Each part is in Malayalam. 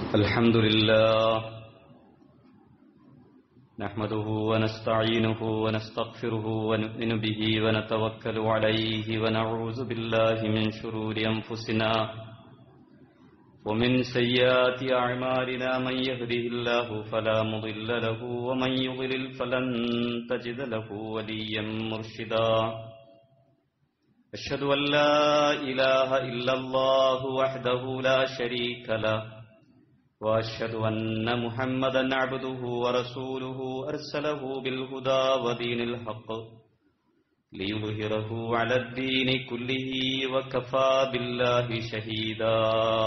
الحمد لله نحمده ونستعينه ونستغفره ونؤمن به ونتوكل عليه ونعوذ بالله من شرور أنفسنا ومن سيئات أعمالنا من يهده الله فلا مضل له ومن يضلل فلن تجد له وليا مرشدا أشهد أن لا إله إلا الله وحده لا شريك له وأشهد أن محمدا عبده ورسوله أرسله بالهدى ودين الحق ليظهره على الدين كله وكفى بالله شهيدا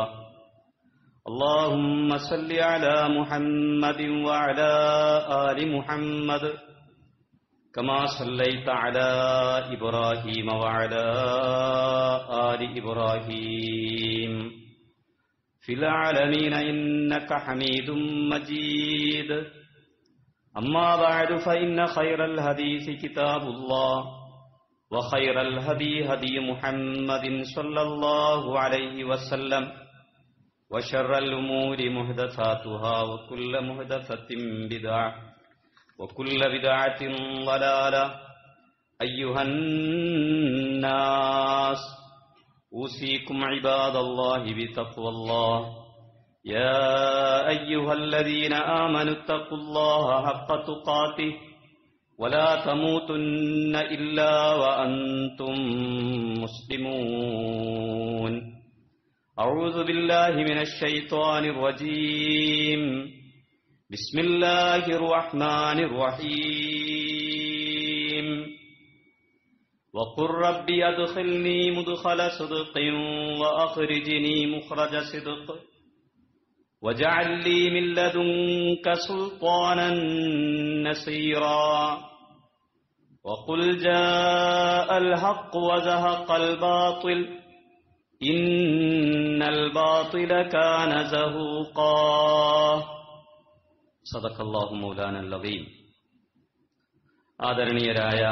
اللهم صل على محمد وعلى آل محمد كما صليت على إبراهيم وعلى آل إبراهيم في العالمين إنك حميد مجيد أما بعد فإن خير الحديث كتاب الله وخير الهدي هدي محمد صلى الله عليه وسلم وشر الأمور محدثاتها وكل محدثة بدعة وكل بدعة ضلالة أيها الناس أوصيكم عباد الله بتقوى الله يا أيها الذين آمنوا اتقوا الله حق تقاته ولا تموتن إلا وأنتم مسلمون أعوذ بالله من الشيطان الرجيم بسم الله الرحمن الرحيم وقل رب أدخلني مدخل صدق وأخرجني مخرج صدق واجعل لي من لدنك سلطانا نصيرا وقل جاء الحق وزهق الباطل إن الباطل كان زهوقا صدق الله مولانا العظيم ആദരണീയരായ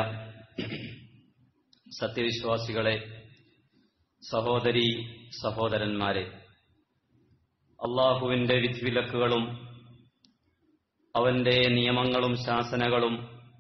സത്യവിശ്വാസികളെ, സഹോദരീ സഹോദരന്മാരെ, അള്ളാഹുവിന്റെ വിധിവിലക്കുകളും അവന്റെ നിയമങ്ങളും ശാസനകളും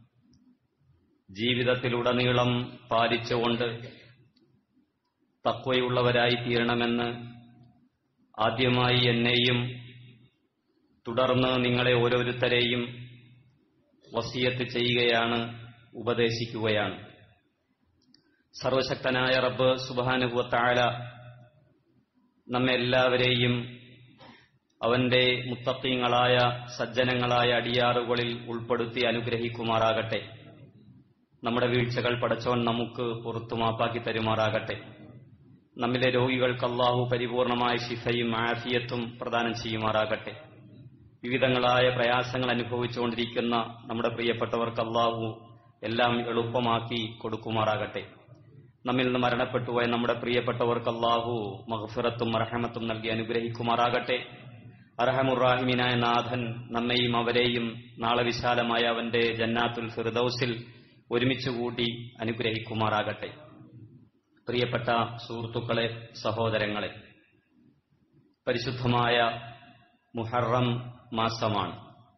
ജീവിതത്തിലുടനീളം പാലിച്ചുകൊണ്ട് തഖ്വയുള്ളവരായി തീരണമെന്ന് ആദ്യമായി എന്നെയും തുടർന്ന് നിങ്ങളെ ഓരോരുത്തരെയും വസിയത്ത് ചെയ്യുകയാണ്, ഉപദേശിക്കുകയാണ്. സർവശക്തനായ റബ്ബ് സുബ്ഹാനഹു വ തആല നമ്മെല്ലാവരെയും അവന്റെ മുത്തഖീങ്ങളായ സജ്ജനങ്ങളായ അടിയാറുകളിൽ ഉൾപ്പെടുത്തി അനുഗ്രഹിക്കുമാറാകട്ടെ. നമ്മുടെ വീഴ്ചകൾ പടച്ചവൻ നമുക്ക് പുറത്തു മാപ്പാക്കി തരുമാറാകട്ടെ. നമ്മിലെ രോഗികൾക്ക് അല്ലാഹു പരിപൂർണമായ ശിഫയും ആഫിയത്തും പ്രദാനം ചെയ്യുമാറാകട്ടെ. വിവിധങ്ങളായ പ്രയാസങ്ങൾ അനുഭവിച്ചുകൊണ്ടിരിക്കുന്ന നമ്മുടെ പ്രിയപ്പെട്ടവർക്ക് അല്ലാഹു എല്ലാം എളുപ്പമാക്കി കൊടുക്കുമാറാകട്ടെ. നമ്മിൽ നിന്ന് മരണപ്പെട്ടുപോയ നമ്മുടെ പ്രിയപ്പെട്ടവർക്ക് അല്ലാഹു മഗ്ഫിറത്തും റഹ്മത്തും നൽകി അനുഗ്രഹിക്കുമാറാകട്ടെ. അർഹമുർറാഹിമീനായ നാഥൻ നമ്മെയും അവരെയും നാളെ വിശാലമായ അവന്റെ ജന്നാത്തുൽ ഫിർദൗസിൽ ഒരുമിച്ചുകൂടി അനുഗ്രഹിക്കുമാറാകട്ടെ. പ്രിയപ്പെട്ട സുഹൃത്തുക്കളെ, സഹോദരങ്ങളെ, പരിശുദ്ധമായ മുഹറം മാസമാണ്.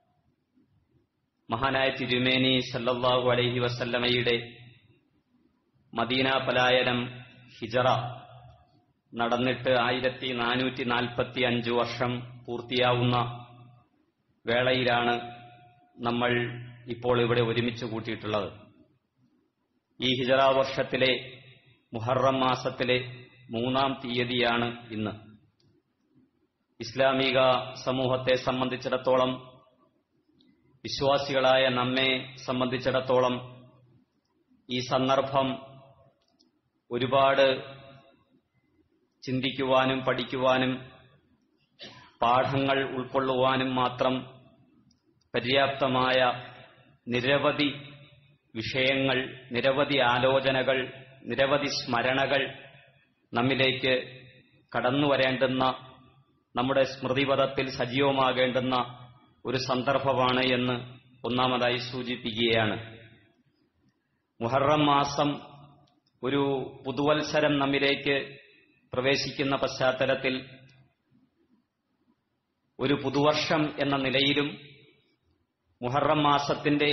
മഹാനായ തിരുമേനി സല്ലല്ലാഹു അലൈഹി വസല്ലമയുടെ മദീന പലായനം ഹിജറ നടന്നിട്ട് 1445 വർഷം പൂർത്തിയാവുന്ന വേളയിലാണ് നമ്മൾ ഇപ്പോൾ ഇവിടെ ഒരുമിച്ച് കൂട്ടിയിട്ടുള്ളത്. ഈ ഹിജറ വർഷത്തിലെ മുഹറം മാസത്തിലെ 3-ാം തീയതിയാണ് ഇന്ന്. ഇസ്ലാമിക സമൂഹത്തെ സംബന്ധിച്ചിടത്തോളം, വിശ്വാസികളായ നമ്മെ സംബന്ധിച്ചിടത്തോളം ഈ സന്ദർഭം ഒരുപാട് ചിന്തിക്കുവാനും പഠിക്കുവാനും പാഠങ്ങൾ ഉൾക്കൊള്ളുവാനും മാത്രം പര്യാപ്തമായ നിരവധി വിഷയങ്ങൾ, നിരവധി ആലോചനകൾ, നിരവധി സ്മരണകൾ നമ്മിലേക്ക് കടന്നു വരേണ്ടുന്ന, നമ്മുടെ സ്മൃതിപഥത്തിൽ സജീവമാകേണ്ടുന്ന ഒരു സന്ദർഭമാണ് എന്ന് ഒന്നാമതായി സൂചിപ്പിക്കുകയാണ്. മുഹറം മാസം ഒരു പുതുവത്സരം നമ്മിലേക്ക് പ്രവേശിക്കുന്ന പശ്ചാത്തലത്തിൽ ഒരു പുതുവർഷം എന്ന നിലയിലും മുഹറം മാസത്തിന്റെ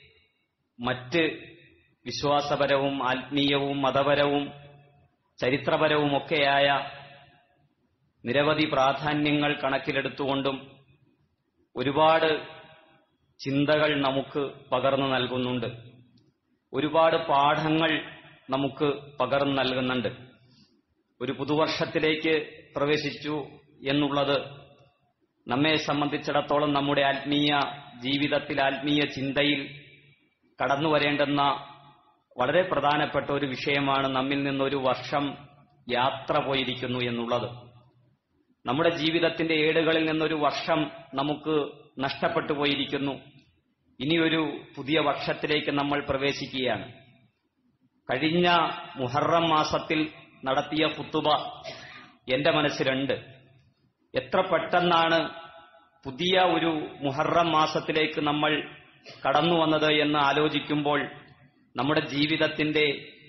മറ്റ് വിശ്വാസപരവും ആത്മീയവും മതപരവും ചരിത്രപരവുമൊക്കെയായ നിരവധി പ്രാധാന്യങ്ങൾ കണക്കിലെടുത്തുകൊണ്ടും ഒരുപാട് ചിന്തകൾ നമുക്ക് പകർന്നു നൽകുന്നുണ്ട്. ഒരുപാട് പാഠങ്ങൾ നമുക്ക് പകർന്നു നൽകുന്നുണ്ട്. ഒരു പുതുവർഷത്തിലേക്ക് പ്രവേശിച്ചു എന്നുള്ളത് നമ്മെ സംബന്ധിച്ചിടത്തോളം നമ്മുടെ ആത്മീയ ജീവിതത്തിൽ, ആത്മീയ ചിന്തയിൽ കടന്നു വരേണ്ടുന്ന വളരെ പ്രധാനപ്പെട്ട ഒരു വിഷയമാണ്. നമ്മിൽ നിന്നൊരു വർഷം യാത്ര പോയിരിക്കുന്നു എന്നുള്ളത്. നമ്മുടെ ജീവിതത്തിന്റെ ഏടുകളിൽ നിന്നൊരു വർഷം നമുക്ക് നഷ്ടപ്പെട്ടു പോയിരിക്കുന്നു. ഇനിയൊരു പുതിയ വർഷത്തിലേക്ക് നമ്മൾ പ്രവേശിക്കുകയാണ്. കഴിഞ്ഞ മുഹറം മാസത്തിൽ നടത്തിയ ഖുതുബ എന്റെ മനസ്സിലുണ്ട്. എത്ര പെട്ടെന്നാണ് പുതിയ ഒരു മുഹറം മാസത്തിലേക്ക് നമ്മൾ കടന്നു വന്നത് എന്ന് ആലോചിക്കുമ്പോൾ നമ്മുടെ ജീവിതത്തിന്റെ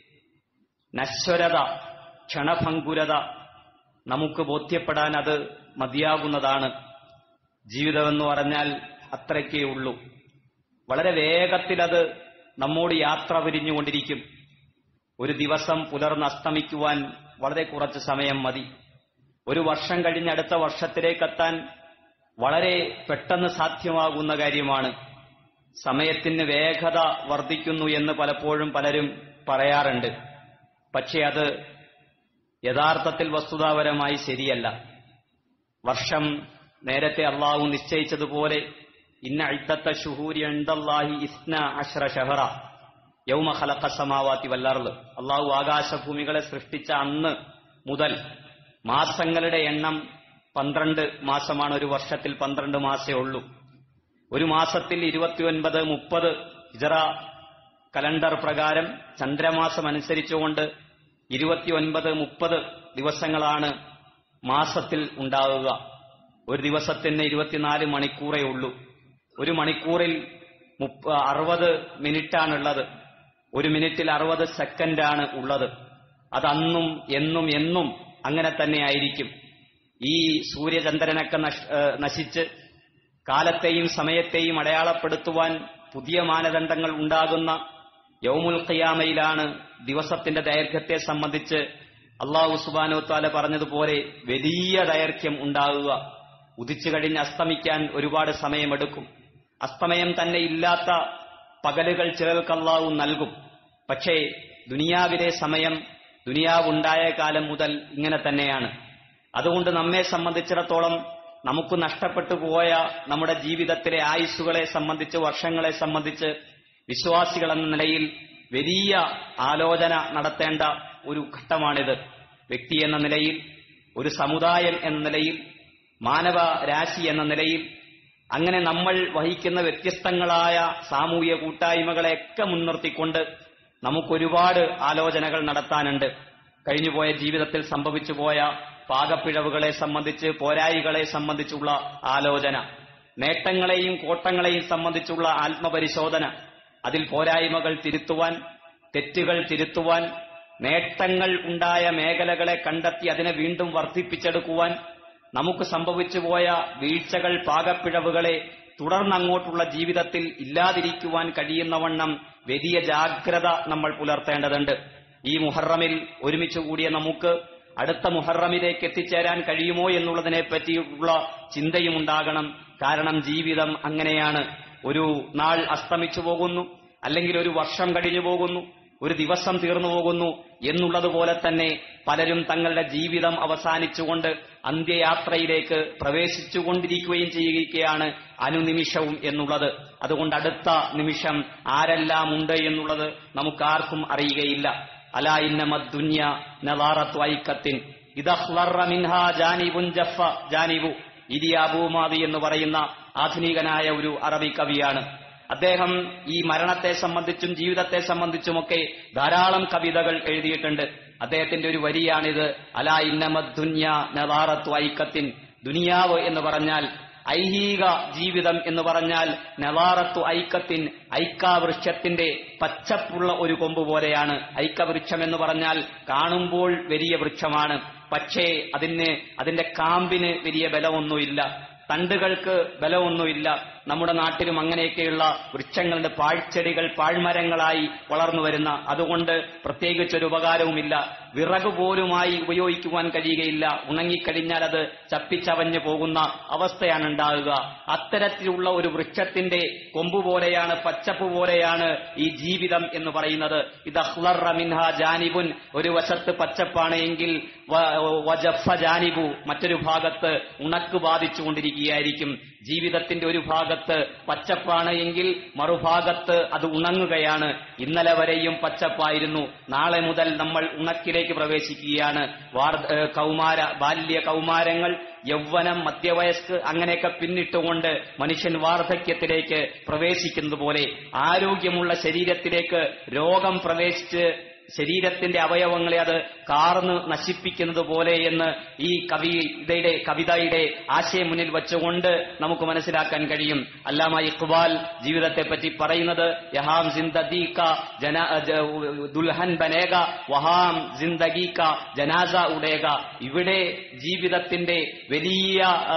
നശ്വരത, ക്ഷണഭംഗുരത നമുക്ക് ബോധ്യപ്പെടാൻ അത് മതിയാകുന്നതാണ്. ജീവിതമെന്ന് പറഞ്ഞാൽ അത്രയ്ക്കേ ഉള്ളൂ. വളരെ വേഗത്തിലത് നമ്മോട് യാത്ര പിരിഞ്ഞുകൊണ്ടിരിക്കും. ഒരു ദിവസം പുലർന്ന് അസ്തമിക്കുവാൻ വളരെ കുറച്ച് സമയം മതി. ഒരു വർഷം കഴിഞ്ഞ് അടുത്ത വർഷത്തിലേക്കെത്താൻ വളരെ പെട്ടെന്ന് സാധ്യമാകുന്ന കാര്യമാണ്. സമയത്തിന് വേഗത വർദ്ധിക്കുന്നു എന്ന് പലപ്പോഴും പലരും പറയാറുണ്ട്. പക്ഷേ അത് യഥാർത്ഥത്തിൽ വസ്തുതാപരമായി ശരിയല്ല. വർഷം നേരത്തെ അള്ളാഹു നിശ്ചയിച്ചതുപോലെ ഇന്ന ഇദ്ദത്ത ശുഹൂരി ഇൻദല്ലാഹി 12 ശഹറ യൗമ ഖലഖ സമാവാതി വൽ അർള്. അള്ളാഹു ആകാശഭൂമികളെ സൃഷ്ടിച്ച അന്ന് മുതൽ മാസങ്ങളുടെ എണ്ണം 12 മാസമാണ്. ഒരു വർഷത്തിൽ 12 മാസേ ഉള്ളൂ. ഒരു മാസത്തിൽ 29, 30 ഹിജറ കലണ്ടർ പ്രകാരം ചന്ദ്രമാസം അനുസരിച്ചുകൊണ്ട് 29, 30 ദിവസങ്ങളാണ് മാസത്തിൽ ഉണ്ടാവുക. ഒരു ദിവസത്തിന് 24 മണിക്കൂറേ ഉള്ളൂ. ഒരു മണിക്കൂറിൽ 60 മിനിറ്റാണുള്ളത്. ഒരു മിനിറ്റിൽ 60 സെക്കൻഡാണ് ഉള്ളത്. അതന്നും എന്നും എന്നും അങ്ങനെ തന്നെ ആയിരിക്കും. ഈ സൂര്യചന്ദ്രനൊക്കെ നശിച്ച് കാലത്തെയും സമയത്തെയും അടയാളപ്പെടുത്തുവാൻ പുതിയ മാനദണ്ഡങ്ങൾ ഉണ്ടാകുന്ന യൗമുൽ ഖിയാമയിലാണ് ദിവസത്തിന്റെ ദൈർഘ്യത്തെ സംബന്ധിച്ച് അല്ലാഹു സുബ്ഹാനഹു വ തആല പറഞ്ഞതുപോലെ വലിയ ദൈർഘ്യം ഉണ്ടാകുക. ഉദിച്ചു കഴിഞ്ഞ് അസ്തമിക്കാൻ ഒരുപാട് സമയമെടുക്കും. അസ്തമയം തന്നെ ഇല്ലാത്ത പകലുകൾ ചിലർക്ക് അല്ലാഹു നൽകും. പക്ഷേ ദുനിയാവിലെ സമയം ദുനിയാവുണ്ടായ കാലം മുതൽ ഇങ്ങനെ തന്നെയാണ്. അതുകൊണ്ട് നമ്മെ സംബന്ധിച്ചിടത്തോളം നമുക്ക് നഷ്ടപ്പെട്ടു പോയ നമ്മുടെ ജീവിതത്തിലെ ആയുസ്സുകളെ സംബന്ധിച്ച്, വർഷങ്ങളെ സംബന്ധിച്ച് വിശ്വാസികൾ എന്ന നിലയിൽ വലിയ ആലോചന നടത്തേണ്ട ഒരു ഘട്ടമാണിത്. വ്യക്തി എന്ന നിലയിൽ, ഒരു സമുദായം എന്ന നിലയിൽ, മാനവ രാശി എന്ന നിലയിൽ, അങ്ങനെ നമ്മൾ വഹിക്കുന്ന വ്യത്യസ്തങ്ങളായ സാമൂഹിക കൂട്ടായ്മകളെയൊക്കെ മുൻനിർത്തിക്കൊണ്ട് നമുക്കൊരുപാട് ആലോചനകൾ നടത്താനുണ്ട്. കഴിഞ്ഞുപോയ ജീവിതത്തിൽ സംഭവിച്ചു പോയ പാകപ്പിഴവുകളെ സംബന്ധിച്ച്, പോരായികളെ സംബന്ധിച്ചുള്ള ആലോചന, നേട്ടങ്ങളെയും കോട്ടങ്ങളെയും സംബന്ധിച്ചുള്ള ആത്മപരിശോധന, അതിൽ പോരായ്മകൾ തിരുത്തുവാൻ, തെറ്റുകൾ തിരുത്തുവാൻ, നേട്ടങ്ങൾ ഉണ്ടായ മേഖലകളെ കണ്ടെത്തി അതിനെ വീണ്ടും വർദ്ധിപ്പിച്ചെടുക്കുവാൻ, നമുക്ക് സംഭവിച്ചു പോയ വീഴ്ചകൾ, പാകപ്പിഴവുകളെ തുടർന്നങ്ങോട്ടുള്ള ജീവിതത്തിൽ ഇല്ലാതിരിക്കുവാൻ കഴിയുന്നവണ്ണം വലിയ ജാഗ്രത നമ്മൾ പുലർത്തേണ്ടതുണ്ട്. ഈ മുഹറമിൽ ഒരുമിച്ച് കൂടിയ നമുക്ക് അടുത്ത മുഹറമിലേക്ക് എത്തിച്ചേരാൻ കഴിയുമോ എന്നുള്ളതിനെ പറ്റിയുള്ള ചിന്തയും ഉണ്ടാകണം. കാരണം ജീവിതം അങ്ങനെയാണ്. ഒരു നാൾ അസ്തമിച്ചു പോകുന്നു, അല്ലെങ്കിൽ ഒരു വർഷം കഴിഞ്ഞു പോകുന്നു, ഒരു ദിവസം തീർന്നു പോകുന്നു എന്നുള്ളതുപോലെ തന്നെ പലരും തങ്ങളുടെ ജീവിതം അവസാനിച്ചുകൊണ്ട് അന്ത്യയാത്രയിലേക്ക് പ്രവേശിച്ചുകൊണ്ടിരിക്കുകയും ചെയ്യുകയാണ് അനുനിമിഷവും എന്നുള്ളത്. അതുകൊണ്ട് അടുത്ത നിമിഷം ആരെല്ലാം ഉണ്ട് എന്നുള്ളത് നമുക്കാർക്കും അറിയുകയില്ല. അലാ ഇന്നമദ്ദുന്യ നളാറത്തു ഐക്കത്തിൻ ഇദഖ്ലറ മിൻഹാ ജാനിബുൻ ജഫ ജാനിബു. ഇദിയ അബൂമാദി എന്ന് പറയുന്ന ആധുനികനായ ഒരു അറബി കവിയാണ്. അദ്ദേഹം ഈ മരണത്തെ സംബന്ധിച്ചും ജീവിതത്തെ സംബന്ധിച്ചുമൊക്കെ ധാരാളം കവിതകൾ എഴുതിയിട്ടുണ്ട്. അദ്ദേഹത്തിന്റെ ഒരു വരിയാണിത്: അലാ ഇന്നമദ്ദുന്യ നളാറത്തു ഐക്കത്തിൻ. ദുനിയാവ് എന്ന് പറഞ്ഞാൽ, ഐഹിക ജീവിതം എന്ന് പറഞ്ഞാൽ നളാറത്തു ഐക്കത്തിൻ, ഐക്കാവൃക്ഷത്തിന്റെ പച്ചപ്പുള്ള ഒരു കൊമ്പ് പോലെയാണ്. ഐക്കവൃക്ഷം എന്ന് പറഞ്ഞാൽ കാണുമ്പോൾ വലിയ വൃക്ഷമാണ്, പക്ഷേ അതിന്റെ കാമ്പിന് വലിയ ബലമൊന്നുമില്ല. തണ്ടുകൾക്ക് ബലമൊന്നുമില്ല. നമ്മുടെ നാട്ടിലും അങ്ങനെയൊക്കെയുള്ള വൃക്ഷങ്ങളുടെ പാഴ്ചെടികൾ പാഴ്മരങ്ങളായി വളർന്നു വരുന്ന, അതുകൊണ്ട് പ്രത്യേകിച്ചൊരു ഉപകാരവുമില്ല. വിറക് പോലുമായി ഉപയോഗിക്കുവാൻ കഴിയുകയില്ല. ഉണങ്ങിക്കഴിഞ്ഞാൽ അത് ചപ്പിച്ചവഞ്ഞു പോകുന്ന അവസ്ഥയാണ് ഉണ്ടാകുക. അത്തരത്തിലുള്ള ഒരു വൃക്ഷത്തിന്റെ കൊമ്പ് പോലെയാണ്, പച്ചപ്പ് പോലെയാണ് ഈ ജീവിതം എന്ന് പറയുന്നത്. ഇത് അഖ്ളറ മിൻഹാ ജാനിബുൻ, ഒരു വശത്ത് പച്ചപ്പാണ് എങ്കിൽ വജഫ ജാനിബു, മറ്റൊരു ഭാഗത്ത് ഉണക്ക് ബാധിച്ചുകൊണ്ടിരിക്കുകയായിരിക്കും. ജീവിതത്തിന്റെ ഒരു ഭാഗത്ത് പച്ചപ്പാണ് എങ്കിൽ മറുഭാഗത്ത് അത് ഉണങ്ങുകയാണ്. ഇന്നലെ വരെയും പച്ചപ്പായിരുന്നു, നാളെ മുതൽ നമ്മൾ ഉണക്കിലേക്ക് പ്രവേശിക്കുകയാണ്. ബാല്യ കൗമാരങ്ങൾ, യൗവനം, മധ്യവയസ്ക്, അങ്ങനെയൊക്കെ പിന്നിട്ടുകൊണ്ട് മനുഷ്യൻ വാർദ്ധക്യത്തിലേക്ക് പ്രവേശിക്കുന്നത് പോലെ ആരോഗ്യമുള്ള ശരീരത്തിലേക്ക് രോഗം പ്രവേശിച്ച് ശരീരത്തിന്റെ അവയവങ്ങളെ അത് കാർന്ന് നശിപ്പിക്കുന്നത് പോലെ എന്ന് ഈ കവിതയുടെ ആശയം മുന്നിൽ വെച്ചുകൊണ്ട് നമുക്ക് മനസ്സിലാക്കാൻ കഴിയും. അല്ലാമ ഇഖ്ബാൽ ജീവിതത്തെ പറ്റി പറയുന്നത് യഹാം ജിന്ദഗീക ദുൽഹൻ ബനേഗ വഹാം ജിന്ദഗീക ജനാസ ഉടേഗ. ഇവിടെ ജീവിതത്തിന്റെ വലിയ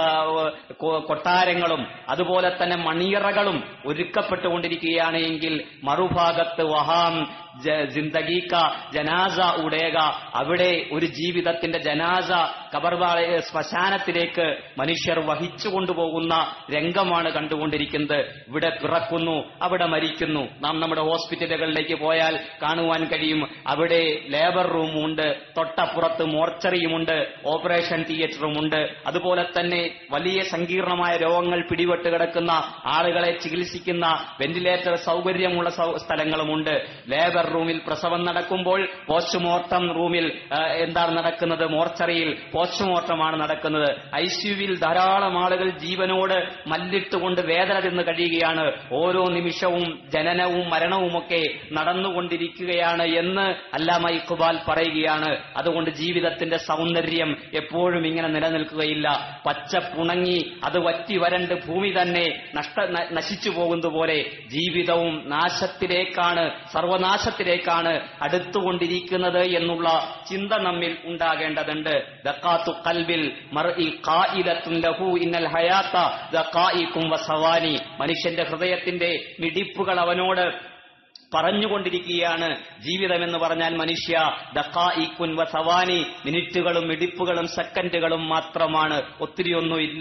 കൊട്ടാരങ്ങളും അതുപോലെ തന്നെ മണിയറകളും ഒരുക്കപ്പെട്ടുകൊണ്ടിരിക്കുകയാണ് എങ്കിൽ മറുഭാഗത്ത് വഹാം ജിന്ദഗീക ജനാസ ഉടേക, അവിടെ ഒരു ജീവിതത്തിന്റെ ജനാസ ശ്മശാനത്തിലേക്ക് മനുഷ്യർ വഹിച്ചു കൊണ്ടുപോകുന്ന രംഗമാണ് കണ്ടുകൊണ്ടിരിക്കുന്നത്. ഇവിടെ പിറക്കുന്നു, അവിടെ മരിക്കുന്നു. നാം നമ്മുടെ ഹോസ്പിറ്റലുകളിലേക്ക് പോയാൽ കാണുവാൻ കഴിയും, അവിടെ ലേബർ റൂമുണ്ട്, തൊട്ടപ്പുറത്ത് മോർച്ചറിയുമുണ്ട്, ഓപ്പറേഷൻ തിയേറ്ററുമുണ്ട്. അതുപോലെ തന്നെ വലിയ സങ്കീർണമായ രോഗങ്ങൾ പിടിപെട്ട് കിടക്കുന്ന ആളുകളെ ചികിത്സിക്കുന്ന വെന്റിലേറ്റർ സൗകര്യമുള്ള സ്ഥലങ്ങളുമുണ്ട്. ലേബർ റൂമിൽ പ്രസവം നടക്കുമ്പോൾ പോസ്റ്റ്മോർട്ടം റൂമിൽ എന്താണ് നടക്കുന്നത്? മോർച്ചറിയിൽ പോസ്റ്റ്മോർട്ടമാണ് നടക്കുന്നത്. ഐസിയുവിൽ ധാരാളം ആളുകൾ ജീവനോട് മല്ലിട്ടുകൊണ്ട് വേദന തിന്ന് കഴിയുകയാണ്. ഓരോ നിമിഷവും ജനനവും മരണവുമൊക്കെ നടന്നുകൊണ്ടിരിക്കുകയാണ് എന്ന് അല്ലാമ ഇഖ്ബാൽ പറയുകയാണ്. അതുകൊണ്ട് ജീവിതത്തിന്റെ സൗന്ദര്യം എപ്പോഴും ഇങ്ങനെ നിലനിൽക്കുകയില്ല. പച്ചപ്പുണങ്ങി അത് വറ്റി വരണ്ട് ഭൂമി തന്നെ നശിച്ചു പോകുന്നത് പോലെ ജീവിതവും നാശത്തിലേക്കാണ്, സർവനാശത്തിലേക്കാണ് അടുത്തുകൊണ്ടിരിക്കുന്നത് എന്നുള്ള ചിന്ത നമ്മിൽ ഉണ്ടാകേണ്ടതുണ്ട്. ദഖാത്തു ഖൽബിൽ മർഇ ഖായിദത്തുൻ ലഹു ഇന്നൽ ഹയാത ദഖായികും വസവാനി. മനുഷ്യന്റെ ഹൃദയത്തിന്റെ മിടിപ്പുകൾ അവനോട് പറഞ്ഞുകൊണ്ടിരിക്കുകയാണ്. ജീവിതമെന്ന് പറഞ്ഞാൽ മനുഷ്യ ദഖായികുൻ വസവാനി, മിനിറ്റുകളും മിടിപ്പുകളും സെക്കൻഡുകളും മാത്രമാണ്, ഒത്തിരിയൊന്നുമില്ല.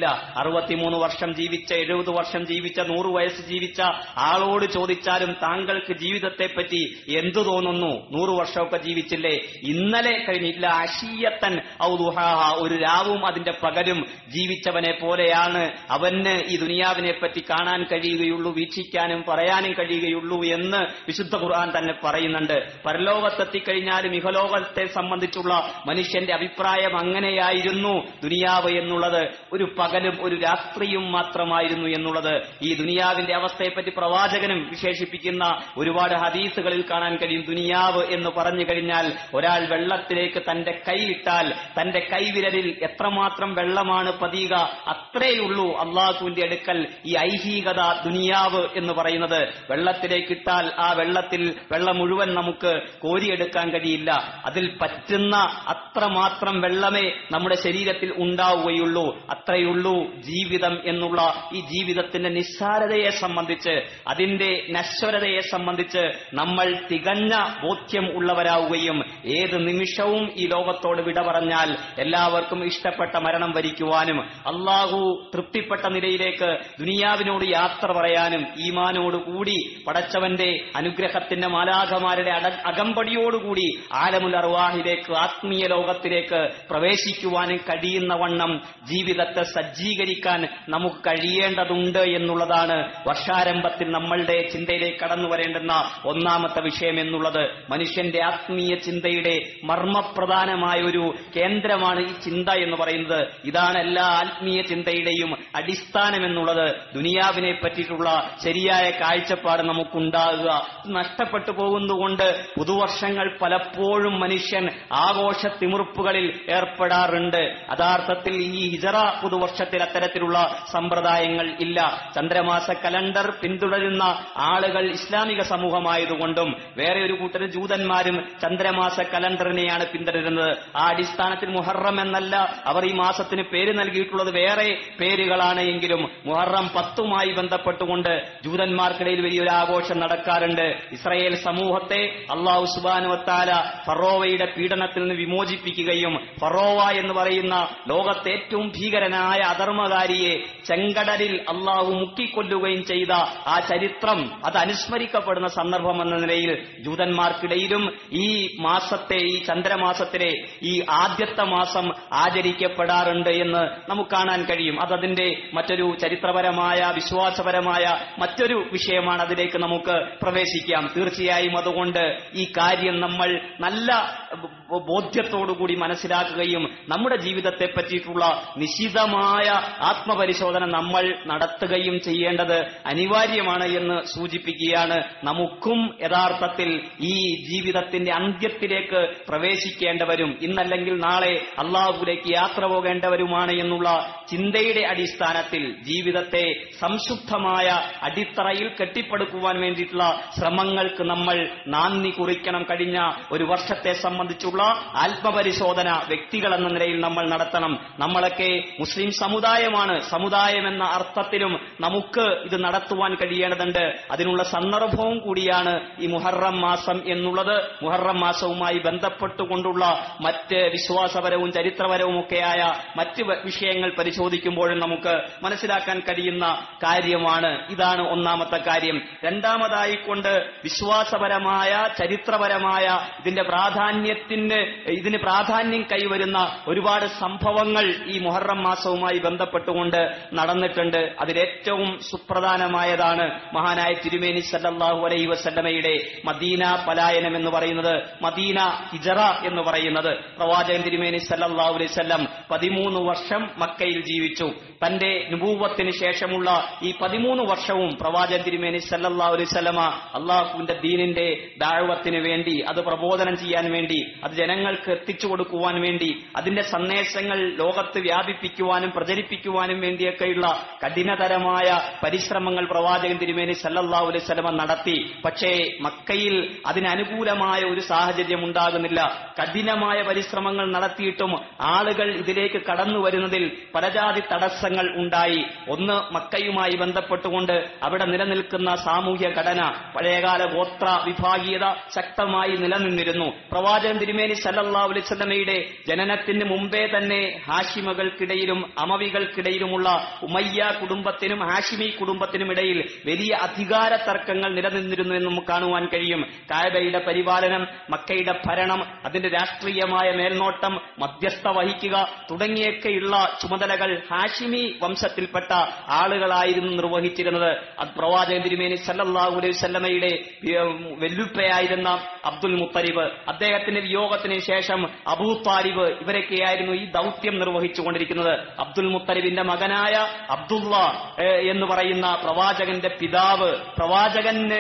63 വർഷം ജീവിച്ച, 70 വർഷം ജീവിച്ച, 100 വയസ്സ് ജീവിച്ച ആളോട് ചോദിച്ചാലും താങ്കൾക്ക് ജീവിതത്തെപ്പറ്റി എന്തു തോന്നുന്നു? 100 വർഷമൊക്കെ ജീവിച്ചില്ലേ? ഇന്നലെ കഴിഞ്ഞില്ല. അശിയത്തൻ ഔ ദുഹാഹ, ഒരു രാവും അതിന്റെ പകലും ജീവിച്ചവനെ പോലെയാണ് അവന് ഈ ദുനിയാവിനെ പറ്റി കാണാൻ കഴിയുകയുള്ളൂ, വീക്ഷിക്കാനും പറയാനും കഴിയുകയുള്ളൂ എന്ന് വിശുദ്ധ ഖുർആൻ തന്നെ പറയുന്നുണ്ട്. പരലോകത്തെത്തിക്കഴിഞ്ഞാലും ഇഹലോകത്തെ സംബന്ധിച്ചുള്ള മനുഷ്യന്റെ അഭിപ്രായം അങ്ങനെയായിരുന്നു. ദുനിയാവ് എന്നുള്ളത് ഒരു പകലും ഒരു രാത്രിയും മാത്രമായിരുന്നു എന്നുള്ളത്. ഈ ദുനിയാവിന്റെ അവസ്ഥയെപ്പറ്റി പ്രവാചകനും വിശേഷിപ്പിക്കുന്ന ഒരുപാട് ഹദീസുകളിൽ കാണാൻ കഴിയും. ദുനിയാവ് എന്ന് പറഞ്ഞു കഴിഞ്ഞാൽ ഒരാൾ വെള്ളത്തിലേക്ക് തന്റെ കൈ ഇട്ടാൽ തന്റെ കൈവിരലിൽ എത്രമാത്രം വെള്ളമാണ് പതിയുക, അത്രേയുള്ളൂ അള്ളാഹുവിന്റെ അടുക്കൽ ഈ ഐഹികത ദുനിയാവ് എന്ന് പറയുന്നത്. വെള്ളത്തിലേക്ക് ഇട്ടാൽ ആ വെള്ളം മുഴുവൻ നമുക്ക് കോരിയെടുക്കാൻ കഴിയില്ല. അതിൽ പറ്റുന്ന അത്രമാത്രം വെള്ളമേ നമ്മുടെ ശരീരത്തിൽ ഉണ്ടാവുകയുള്ളൂ. അത്രയുള്ളൂ ജീവിതം എന്നുള്ള ഈ ജീവിതത്തിന്റെ നിസ്സാരതയെ സംബന്ധിച്ച്, അതിന്റെ നശ്വരതയെ സംബന്ധിച്ച് നമ്മൾ തികഞ്ഞ ബോധ്യം ഉള്ളവരാവുകയും ഏത് നിമിഷവും ഈ ലോകത്തോട് വിട പറഞ്ഞാൽ എല്ലാവർക്കും ഇഷ്ടപ്പെട്ട മരണം വരിക്കുവാനും അള്ളാഹു തൃപ്തിപ്പെട്ട നിലയിലേക്ക് ദുനിയാവിനോട് യാത്ര പറയാനും ഈമാനോടുകൂടി പടച്ചവന്റെ അനുഗ്രഹത്തിന്റെ മാലാഖമാരുടെ അകമ്പടിയോടുകൂടി ആലമുൽ അർവാഹിലേക്ക്, ആത്മീയ ലോകത്തിലേക്ക് പ്രവേശിക്കുവാനും കഴിയുന്ന വണ്ണം ജീവിതത്തെ സജ്ജീകരിക്കാൻ നമുക്ക് കഴിയേണ്ടതുണ്ട് എന്നുള്ളതാണ് വർഷാരംഭത്തിൽ നമ്മളുടെ ചിന്തയിലേക്ക് കടന്നു വരേണ്ടുന്ന ഒന്നാമത്തെ വിഷയം എന്നുള്ളത്. മനുഷ്യന്റെ ആത്മീയ ചിന്തയുടെ മർമ്മപ്രധാനമായ ഒരു കേന്ദ്രമാണ് ഈ ചിന്ത എന്ന് പറയുന്നത്. ഇതാണ് എല്ലാ ആത്മീയ ചിന്തയുടെയും അടിസ്ഥാനം എന്നുള്ളത്. ദുനിയാവിനെ പറ്റിയിട്ടുള്ള ശരിയായ കാഴ്ചപ്പാട് നമുക്കുണ്ടാകുക. നഷ്ടപ്പെട്ടു പോകുന്നതുകൊണ്ട് പുതുവർഷങ്ങൾ പലപ്പോഴും മനുഷ്യൻ ആഘോഷ തിമിർപ്പുകളിൽ ഏർപ്പെടാറുണ്ട്. യഥാർത്ഥത്തിൽ ഈ ഹിജറ പുതുവർഷത്തിൽ അത്തരത്തിലുള്ള സമ്പ്രദായങ്ങൾ ഇല്ല. ചന്ദ്രമാസ കലണ്ടർ പിന്തുടരുന്ന ആളുകൾ ഇസ്ലാമിക സമൂഹമായതുകൊണ്ടും വേറെ ഒരു കൂട്ടർ ജൂതന്മാരും ചന്ദ്രമാസ കലണ്ടറിനെയാണ് പിന്തുടരുന്നത്. ആ അടിസ്ഥാനത്തിൽ മുഹറം എന്നല്ല അവർ ഈ മാസത്തിന് പേര് നൽകിയിട്ടുള്ളത്, വേറെ പേരുകളാണ്. നാളുകളാണ് എങ്കിലും മുഹറം 10 ബന്ധപ്പെട്ടുകൊണ്ട് ജൂതന്മാർക്കിടയിൽ വലിയൊരു ആഘോഷം നടക്കാറുണ്ട്. ഇസ്രായേൽ സമൂഹത്തെ അല്ലാഹു സുബ്ഹാനഹു വ തആല ഫറോവയുടെ പീഡനത്തിൽ നിന്ന് വിമോചിപ്പിക്കുകയും ഫറോവ എന്ന് പറയുന്ന ലോകത്തെ ഏറ്റവും ഭീകരനായ അധർമ്മകാരിയെ ചെങ്കടലിൽ അല്ലാഹു മുക്കിക്കൊല്ലുകയും ചെയ്ത ആ ചരിത്രം അത് അനുസ്മരിക്കപ്പെടുന്ന സന്ദർഭം എന്ന നിലയിൽ ജൂതന്മാർക്കിടയിലും ഈ മാസത്തെ, ഈ ചന്ദ്രമാസത്തിലെ ഈ ആദ്യത്തെ മാസം ആചരിക്കപ്പെടാറുണ്ട് എന്ന് നമുക്ക് കാണാൻ കഴിയും. അതതിന്റെ മറ്റൊരു ചരിത്രപരമായ വിശ്വാസപരമായ മറ്റൊരു വിഷയമാണ്. അതിലേക്ക് നമുക്ക് പ്രവേശിക്കാം. തീർച്ചയായും അതുകൊണ്ട് ഈ കാര്യം നമ്മൾ നല്ല ബോധ്യത്തോടുകൂടി മനസ്സിലാക്കുകയും നമ്മുടെ ജീവിതത്തെ പറ്റിയിട്ടുള്ള നിശിതമായ ആത്മപരിശോധന നമ്മൾ നടത്തുകയും ചെയ്യേണ്ടത് അനിവാര്യമാണ് എന്ന് സൂചിപ്പിക്കുകയാണ്. നമുക്കും യഥാർത്ഥത്തിൽ ഈ ജീവിതത്തിന്റെ അന്ത്യത്തിലേക്ക് പ്രവേശിക്കേണ്ടവരും ഇന്നല്ലെങ്കിൽ നാളെ അള്ളാഹുവിലേക്ക് യാത്ര പോകേണ്ടവരുമാണ് എന്നുള്ള ചിന്തയുടെ അടിസ്ഥാനത്തിൽ ജീവിതത്തെ സംശുദ്ധമായ അടിത്തറയിൽ കെട്ടിപ്പടുക്കുവാൻ വേണ്ടിയിട്ടുള്ള ശ്രമങ്ങൾക്ക് നമ്മൾ നാന്ദി കുറിക്കണം. കഴിഞ്ഞ ഒരു വർഷത്തെ സംബന്ധിച്ചുള്ള ആത്മപരിശോധന വ്യക്തികൾ എന്ന നിലയിൽ നമ്മൾ നടത്തണം. നമ്മളൊക്കെ മുസ്ലിം സമുദായമാണ്. സമുദായം എന്ന അർത്ഥത്തിലും നമുക്ക് ഇത് നടത്തുവാൻ കഴിയേണ്ടതുണ്ട്. അതിനുള്ള സന്ദർഭവും കൂടിയാണ് ഈ മുഹറം മാസം എന്നുള്ളത്. മുഹറം മാസവുമായി ബന്ധപ്പെട്ടുകൊണ്ടുള്ള മറ്റ് വിശ്വാസപരവും ചരിത്രപരവും ഒക്കെയായ മറ്റ് വിഷയങ്ങൾ പരിശോധിക്കുമ്പോഴും നമുക്ക് മനസ്സിലാക്കാൻ കഴിയുന്ന കാര്യമാണ്. ഇതാണ് ഒന്നാമത്തെ കാര്യം. രണ്ടാമതായിക്കൊണ്ട് വിശ്വാസപരമായ ചരിത്രപരമായ ഇതിന് പ്രാധാന്യം കൈവരുന്ന ഒരുപാട് സംഭവങ്ങൾ ഈ മുഹറം മാസവുമായി ബന്ധപ്പെട്ടുകൊണ്ട് നടന്നിട്ടുണ്ട്. അതിലേറ്റവും സുപ്രധാനമായതാണ് മഹാനായ തിരുമേനി സല്ലല്ലാഹു അലൈഹി വസല്ലമയുടെ മദീന പലായനം എന്ന് പറയുന്നത്, മദീന ഹിജറ എന്ന് പറയുന്നത്. പ്രവാചകൻ തിരുമേനി സല്ലല്ലാഹു അലൈഹി വസല്ലം 13 വർഷം മക്കയിൽ ജീവിച്ചു. തന്റെ നുബൂവത്തിന് ശേഷമുള്ള ഈ 13 വർഷവും പ്രവാചകൻ തിരുമേനി സല്ലല്ലാഹു അലൈഹി വസല്ലമ അള്ളാഹുവിന്റെ ദീനിന്റെ ദഅവത്തിന് വേണ്ടി, അത് പ്രബോധനം ചെയ്യാൻ വേണ്ടി, അത് ജനങ്ങൾക്ക് എത്തിച്ചു കൊടുക്കുവാൻ വേണ്ടി, അതിന്റെ സന്ദേശങ്ങൾ ലോകത്ത് വ്യാപിപ്പിക്കുവാനും പ്രചരിപ്പിക്കുവാനും വേണ്ടിയൊക്കെയുള്ള കഠിനതരമായ പരിശ്രമങ്ങൾ പ്രവാചകൻ തിരുമേനി സല്ലല്ലാഹു അലൈഹി വസല്ലമ നടത്തി. പക്ഷേ മക്കയിൽ അതിനനുകൂലമായ ഒരു സാഹചര്യം ഉണ്ടാകുന്നില്ല. കഠിനമായ പരിശ്രമങ്ങൾ നടത്തിയിട്ടും ആളുകൾ ഇതിലേക്ക് കടന്നു വരുന്നതിൽ പലജാതി തടസ്സങ്ങൾ ഉണ്ടായി. ഒന്ന്, മക്കയുമായി ബന്ധപ്പെട്ടുകൊണ്ട് അവിടെ നിലനിൽക്കുന്ന സാമൂഹ്യ ഘടന, പഴയകാല ഗോത്ര വിഭാഗീയത ശക്തമായി നിലനിന്നിരുന്നു. പ്രവാചകൻ തിരുമേനി സല്ലല്ലാഹു അലൈഹി വസല്ലമയുടെ ജനനത്തിന് മുമ്പേ തന്നെ ഹാഷിമകൾക്കിടയിലും അമവികൾക്കിടയിലുമുള്ള ഉമയ്യ കുടുംബത്തിനും ഹാഷിമി കുടുംബത്തിനും ഇടയിൽ വലിയ അധികാര തർക്കങ്ങൾ നിലനിന്നിരുന്നു എന്ന് നമുക്ക് കാണുവാൻ കഴിയും. കഅബയുടെ പരിപാലനം, മക്കയുടെ ഭരണം, അതിന്റെ രാഷ്ട്രീയമായ മേൽനോട്ടം, മധ്യസ്ഥ വഹിക്കുക തുടങ്ങിയൊക്കെയുള്ള ചുമതലകൾ ഹാഷിമി വംശത്തിൽപ്പെട്ട ആളുകളായിരുന്നു നിർവഹിച്ചിരുന്നത്. അത് പ്രവാചകൻ തിരുമേനി സല്ലല്ലാഹു അലൈഹി വസല്ലമയുടെ വെല്ലുപ്പയായിരുന്ന അബ്ദുൽ മുത്തലിബ്, അദ്ദേഹത്തിന്റെ വിയോഗത്തിന് ശേഷം അബൂ താലിബ്, ഇവരൊക്കെയായിരുന്നു ഈ ദൗത്യം നിർവഹിച്ചുകൊണ്ടിരിക്കുന്നത്. അബ്ദുൽ മുത്തലിബിന്റെ മകനായ അബ്ദുള്ള എന്ന് പറയുന്ന പ്രവാചകന്റെ പിതാവ്, പ്രവാചകന്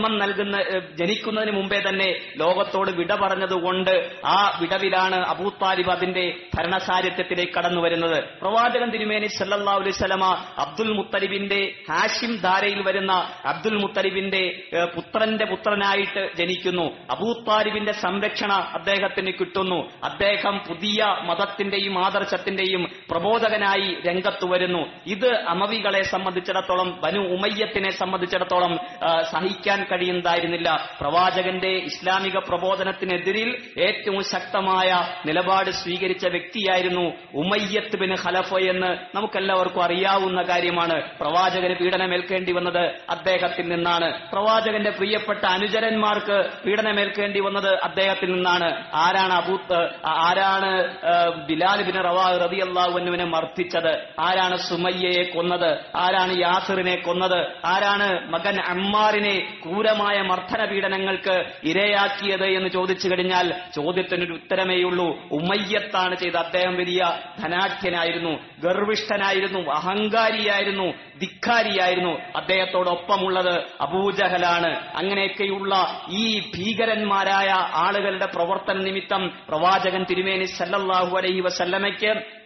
ജനിക്കുന്നതിന് മുമ്പേ തന്നെ ലോകത്തോട് വിട പറഞ്ഞതുകൊണ്ട് ആ വിടവിലാണ് അബൂ താലിബ് അതിന്റെ ഭരണസാരഥ്യത്തിലേക്ക് കടന്നു വരുന്നത്. പ്രവാചകൻ തിരുമേനി സല്ലല്ലാഹു അലൈഹി വസല്ലമ അബ്ദുൽ മുത്തലിബിന്റെ ഹാഷിം ധാരയിൽ വരുന്ന അബ്ദുൽ മുത്തലിബിന്റെ പുത്രന്റെ പുത്രനായിട്ട് ജനിക്കുന്നു. അബൂ താലിബിന്റെ സംരക്ഷണ അദ്ദേഹത്തിന് കിട്ടുന്നു. അദ്ദേഹം പുതിയ മതത്തിന്റെയും ആദർശത്തിന്റെയും പ്രബോധകനായി രംഗത്തു വരുന്നു. ഇത് അമവികളെ സംബന്ധിച്ചിടത്തോളം, ബനു ഉമയ്യത്തിനെ സംബന്ധിച്ചിടത്തോളം സഹിക്കാൻ കഴിയുന്നതായിരുന്നില്ല. പ്രവാചകന്റെ ഇസ്ലാമിക പ്രബോധനത്തിനെതിരിൽ ഏറ്റവും ശക്തമായ നിലപാട് സ്വീകരിച്ച വ്യക്തിയായിരുന്നു ഉമയ്യത്ത് ബിൻ ഖലഫ എന്ന് നമുക്കെല്ലാവർക്കും അറിയാവുന്ന കാര്യമാണ്. പ്രവാചകന് പീഡനമേൽക്കേണ്ടി വന്നത് അദ്ദേഹത്തിൽ നിന്നാണ്. പ്രവാചകന്റെ പ്രിയപ്പെട്ട അനുചരന്മാർക്ക് പീഡനമേൽക്കേണ്ടി വന്നത് അദ്ദേഹത്തിൽ നിന്നാണ്. ആരാണ് ബിലാൽ ബിൻ റവാഹ് റളിയല്ലാഹു അൻഹുവിനെ മർദ്ദിച്ചത്? ആരാണ് സുമയ്യയെ കൊന്നത്? ആരാണ് യാസിറിനെ കൊന്നത്? ആരാണ് മകൻ അമ്മാറിനെ ക്രൂരമായ മർദ്ദന പീഡനങ്ങൾക്ക് ഇരയാക്കിയത് എന്ന് ചോദിച്ചു കഴിഞ്ഞാൽ ചോദ്യത്തിനൊരു ഉത്തരമേയുള്ളൂ: ഉമയ്യത്താണ് ചെയ്തത്. അദ്ദേഹം വലിയ ധനാഢ്യനായിരുന്നു, ഗർവിഷ്ഠനായിരുന്നു, അഹങ്കാരിയായിരുന്നു, ധിക്കാരിയായിരുന്നു. അദ്ദേഹത്തോടൊപ്പമുള്ളത് അബൂജഹലാണ്. അങ്ങനെയൊക്കെയുള്ള ഈ ഭീകരന്മാരായ ആളുകളുടെ പ്രവർത്തന നിമിത്തം പ്രവാചകൻ തിരുമേനി സല്ലല്ലാഹു അലൈഹി വസല്ലമയ്ക്ക്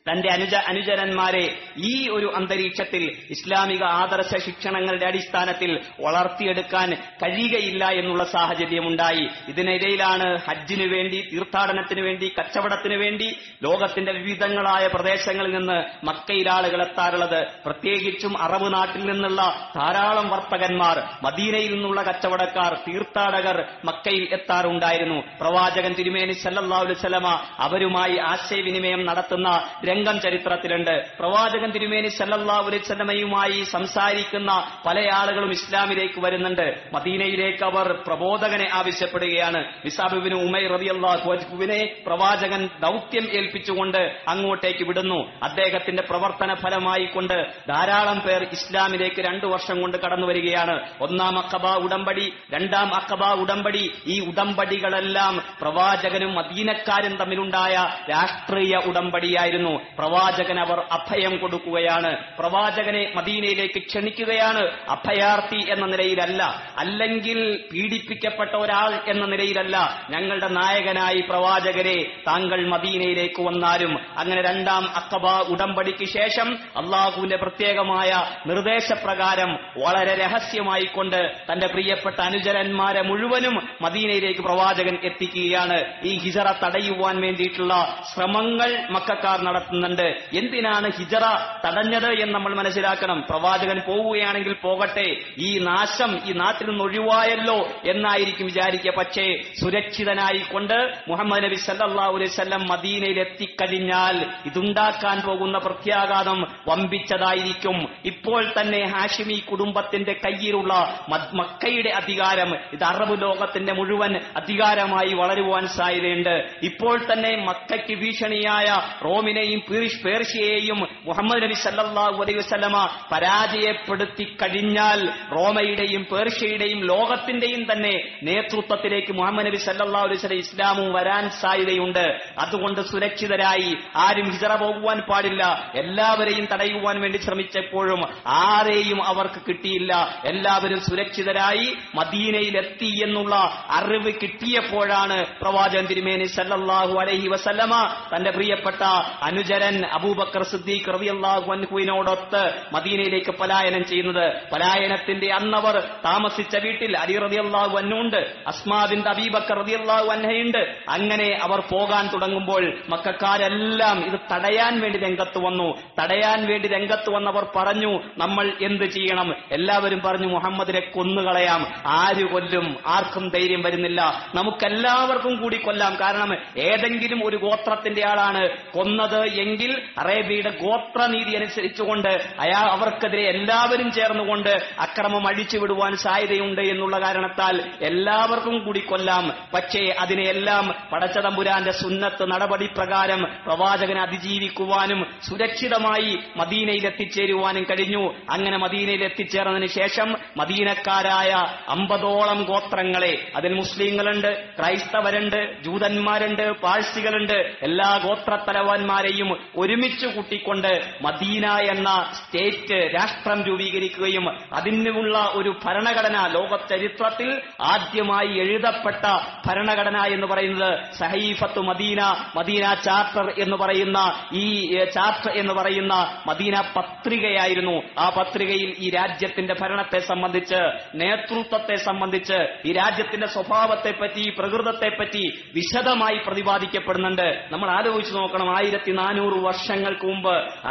തന്റെ അനുചരന്മാരെ ഈ ഒരു അന്തരീക്ഷത്തിൽ ഇസ്ലാമിക ആദർശ ശിക്ഷണങ്ങളുടെ അടിസ്ഥാനത്തിൽ വളർത്തിയെടുക്കാൻ കഴിയുകയില്ല എന്നുള്ള സാഹചര്യമുണ്ടായി. ഇതിനിടയിലാണ് ഹജ്ജിനു വേണ്ടി, തീർത്ഥാടനത്തിനു വേണ്ടി, കച്ചവടത്തിനു വേണ്ടി ലോകത്തിന്റെ വിവിധങ്ങളായ പ്രദേശങ്ങളിൽ നിന്ന് മക്കയിൽ ആളുകൾ എത്താറുള്ളത്. പ്രത്യേകിച്ചും അറബ് നാട്ടിൽ നിന്നുള്ള ധാരാളം വർത്തകന്മാർ, മദീനയിൽ നിന്നുള്ള കച്ചവടക്കാർ, തീർത്ഥാടകർ മക്കയിൽ എത്താറുണ്ടായിരുന്നു. പ്രവാചകൻ തിരുമേനി സല്ലല്ലാഹു അലൈഹി വസല്ലമ അവരുമായി ആശയവിനിമയം നടത്തുന്ന രംഗം ചരിത്രത്തിലുണ്ട്. പ്രവാചകൻ തിരുമേനി സല്ലല്ലാഹു അലൈഹി വസല്ലമയുമായി സംസാരിക്കുന്ന പല ആളുകളും ഇസ്ലാമിലേക്ക് വരുന്നുണ്ട്. മദീനയിലേക്ക് അവർ പ്രബോധകനെ ആവശ്യപ്പെടുകയാണ്. ഇസ്ഹാബ് ഇബ്നു ഉമൈർ റളിയല്ലാഹു അൻഹുവിനെ പ്രവാചകൻ ദൗത്യം ഏൽപ്പിച്ചുകൊണ്ട് അങ്ങോട്ടേക്ക് വിടുന്നു. അദ്ദേഹത്തിന്റെ പ്രവർത്തന ഫലമായി കൊണ്ട് ധാരാളം പേർ ഇസ്ലാമിലേക്ക് 2 വർഷം കൊണ്ട് കടന്നു വരികയാണ്. ഒന്നാം അഖബ ഉടമ്പടി, രണ്ടാം അഖബ ഉടമ്പടി, ഈ ഉടമ്പടികളെല്ലാം പ്രവാചകനും മദീനക്കാരും തമ്മിലുണ്ടായ രാഷ്ട്രീയ ഉടമ്പടിയായിരുന്നു. പ്രവാചകൻ അവർ അഭയം കൊടുക്കുകയാണ്, പ്രവാചകനെ മദീനയിലേക്ക് ക്ഷണിക്കുകയാണ്. അഭയാർത്ഥി എന്ന നിലയിലല്ല, അല്ലെങ്കിൽ പീഡിപ്പിക്കപ്പെട്ട ഒരാൾ എന്ന നിലയിലല്ല, ഞങ്ങളുടെ നായകനായി പ്രവാചകരെ താങ്കൾ മദീനയിലേക്ക് വന്നാലും. അങ്ങനെ രണ്ടാം അഖബ ഉടമ്പടിക്ക് ശേഷം അള്ളാഹുവിന്റെ പ്രത്യേകമായ നിർദ്ദേശപ്രകാരം വളരെ രഹസ്യമായിക്കൊണ്ട് തന്റെ പ്രിയപ്പെട്ട അനുചരന്മാരെ മുഴുവനും മദീനയിലേക്ക് പ്രവാചകൻ എത്തിക്കുകയാണ്. ഈ ഹിജറ തടയുവാൻ വേണ്ടിയിട്ടുള്ള ശ്രമങ്ങൾ മക്കക്കാർ നടത്തുന്നുണ്ട്. എന്തിനാണ് ഹിജറ തടഞ്ഞത് എന്ന് നമ്മൾ മനസ്സിലാക്കണം. പ്രവാചകൻ പോവുകയാണെങ്കിൽ പോകട്ടെ, ഈ നാശം ഈ നാട്ടിൽ നിന്ന് ഒഴിവായല്ലോ എന്നായിരിക്കും വിചാരിക്കുക. പക്ഷേ സുരക്ഷിതനായിക്കൊണ്ട് മുഹമ്മദ് നബി സല്ലല്ലാഹു അലൈഹി വസല്ലം മദീനയിൽ എത്തിക്കഴിഞ്ഞാൽ ഇതുണ്ടാക്കാൻ പോകുന്ന പ്രത്യാഘാതം വമ്പിച്ചതായിരിക്കും. ഇപ്പോൾ തന്നെ ഹാഷിമി കുടുംബത്തിന്റെ കയ്യിലുള്ള മക്കയുടെ അധികാരം ഇത് അറബ് ലോകത്തിന്റെ മുഴുവൻ അധികാരമായി വളരുവാൻ സാധ്യതയുണ്ട്. ഇപ്പോൾ തന്നെ മക്കയ്ക്ക് ഭീഷണിയായ റോമിനെയും പേർഷ്യയെയും മുഹമ്മദ് നബി സല്ലല്ലാഹു അലൈഹി വസല്ലമ പരാജയപ്പെടുത്തി കഴിഞ്ഞാൽ റോമയുടെയും പേർഷ്യയുടെയും ലോകത്തിന്റെയും തന്നെ നേതൃത്വത്തിലേക്ക് മുഹമ്മദ് നബി സല്ലല്ലാഹു അലൈഹി വസല്ലം ഇസ്ലാമും വരാൻ സാധ്യതയുണ്ട്. അതുകൊണ്ട് സുരക്ഷിതരായി ആരും ഹിജറ പോകുവാൻ പാടില്ല. എല്ലാവരെയും തടയുവാൻ വേണ്ടി ശ്രമിച്ചപ്പോഴും ആരെയും അവർക്ക് കിട്ടിയില്ല. എല്ലാവരും സുരക്ഷിതരായി മദീനയിലെത്തി എന്നുള്ള അറിവ് കിട്ടിയപ്പോഴാണ് പ്രവാചകൻ തിരുമേനി സല്ലല്ലാഹു അലൈഹി വസല്ലമ തന്റെ പ്രിയപ്പെട്ട അനുചരൻ അബൂബക്കർ സിദ്ദീഖ് റളിയല്ലാഹു അൻഹുവിനോടൊത്ത് മദീനയിലേക്ക് പലായനം ചെയ്യുന്നത്. പലായനത്തിന്റെ അന്നവർ താമസിച്ച വീട്ടിൽ അലി റളിയല്ലാഹു അൻഹു ഉണ്ട്, അസ്മാ ബിൻത് അബീ ബക്കർ റളിയല്ലാഹു അൻഹയുണ്ട്. അങ്ങനെ അവർ പോകാൻ തുടങ്ങുമ്പോൾ മക്കക്കാരെല്ലാം ഇത് തടയാൻ വേണ്ടി രംഗത്ത് വന്നു. തടയാൻ വേണ്ടി രംഗത്ത് വന്നവർ പറഞ്ഞു, നമ്മൾ എന്ത് ചെയ്യണം? എല്ലാവരും പറഞ്ഞു, മുഹമ്മദിനെ കൊന്നുകളയാം. ആര് കൊല്ലും? ആർക്കും ധൈര്യം വരുന്നില്ല. നമുക്കെല്ലാവർക്കും കൂടി കൊല്ലാം. കാരണം ഏതെങ്കിലും ഒരു ഗോത്രത്തിന്റെ ആളാണ് കൊന്നത് എങ്കിൽ അറേബ്യയുടെ ഗോത്രനീതി അനുസരിച്ചുകൊണ്ട് അവർക്കെതിരെ എല്ലാവരും ചേർന്നുകൊണ്ട് അക്രമം അഴിച്ചുവിടുവാൻ സാധ്യതയുണ്ട് എന്നുള്ള കാരണത്താൽ എല്ലാവർക്കും കൂടി കൊല്ലാം. പക്ഷേ അതിനെയെല്ലാം പടച്ചതമ്പുരാന്റെ സുന്നത്ത് നടപടി പ്രകാരം പ്രവാചകനെ അതിജീവിക്കുവാനും സുരക്ഷിതമായി മദീനയിൽ എത്തിച്ചേരുവാനും കഴിഞ്ഞു. അങ്ങനെ മദീനയിൽ എത്തിച്ചേർന്നതിന് ശേഷം മദീനക്കാരായ 50ഓളം ഗോത്രങ്ങളെ, അതിൽ മുസ്ലിങ്ങളുണ്ട്, ക്രൈസ്തവരുണ്ട്, ജൂതന്മാരുണ്ട്, പാഴ്സികളുണ്ട്, എല്ലാ ഗോത്രത്തലവന്മാരെയും ഒരുമിച്ച് കൂട്ടിക്കൊണ്ട് മദീന എന്ന സ്റ്റേറ്റ് രാഷ്ട്രം രൂപീകരിക്കുകയും അതിനുള്ള ഒരു ഭരണഘടന, ലോക ചരിത്രത്തിൽ ആദ്യമായി എഴുതപ്പെട്ട ഭരണഘടന എന്ന് പറയുന്നത് സഹീഫത്തു മദീന, മദീന ചാർട്ടർ എന്ന് പറയുന്ന ഈ ചാർട്ടർ എന്ന് പറയുന്ന മദീന പത്രികയായിരുന്നു. ആ പത്രികയിൽ ഈ രാജ്യത്തിന്റെ ഭരണത്തെ സംബന്ധിച്ച്, നേതൃത്വത്തെ സംബന്ധിച്ച്, ഈ രാജ്യത്തിന്റെ സ്വഭാവത്തെപ്പറ്റി, പ്രകൃതത്തെപ്പറ്റി വിശദമായി പ്രതിപാദിക്കപ്പെടുന്നുണ്ട്. നമ്മൾ ആലോചിച്ച് നോക്കണം, 1400 വർഷങ്ങൾക്ക് മുമ്പ്,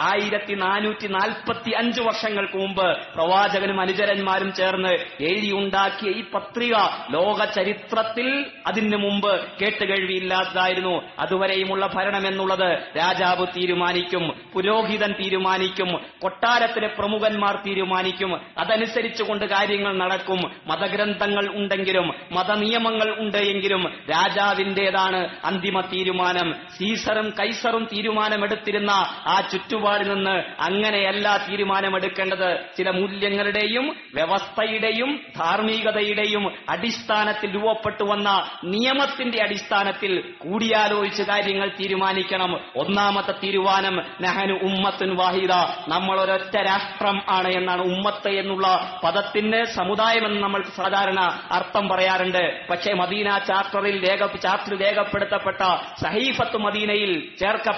1445 വർഷങ്ങൾക്ക് മുമ്പ് പ്രവാചകനും അനുചരന്മാരും ചേർന്ന് എഴുതിയുണ്ടാക്കിയ ഈ പത്രിക ലോക ചരിത്രത്തിൽ അതിനു മുമ്പ് കേട്ടുകേഴ്വിയില്ലാത്തതായിരുന്നു. അതുവരെയുമുള്ള ഭരണം എന്നുള്ളത് രാജാവ് തീരുമാനിക്കും, പുരോഹിതൻ തീരുമാനിക്കും, കൊട്ടാരത്തിലെ പ്രമുഖന്മാർ തീരുമാനിക്കും. അതനുസരിച്ചുകൊണ്ട് കാര്യങ്ങൾ നടക്കും. മതഗ്രന്ഥങ്ങൾ ഉണ്ടെങ്കിലും മതനിയമങ്ങൾ ഉണ്ട് എങ്കിലും രാജാവിന്റേതാണ് അന്തിമ തീരുമാനം. സീസറും കൈസറും തീരുമാനമെടുത്തിരുന്ന ആ ചുറ്റുപാടിൽ നിന്ന് അങ്ങനെയല്ല തീരുമാനമെടുക്കേണ്ടത്. ചില മൂല്യങ്ങളുടെയും വ്യവസ്ഥയുടെയും ധാർമ്മികതയുടെയും അടിസ്ഥാനത്തിൽ രൂപപ്പെട്ടു വന്ന നിയമത്തിന്റെ അടിസ്ഥാനത്തിൽ കൂടിയാലോചിച്ച് കാര്യങ്ങൾ തീരുമാനിക്കണം. ഒന്നാമത്തെ തീരുമാനം നഹനു ഉമ്മത്തുൻ വാഹിദ, നമ്മൾ ഒരൊറ്റ രാഷ്ട്രം ആണ് എന്നാണ്. ഉമ്മത്ത് എന്നുള്ള പദത്തിന് സമുദായമെന്ന് നമ്മൾ സാധാരണ അർത്ഥം പറയാറുണ്ട്. പക്ഷേ മദീന ചാർട്ടറിൽ രേഖപ്പെടുത്തപ്പെട്ട സഹീഫത്ത് മദീനയിൽ ചേർക്കപ്പെട്ട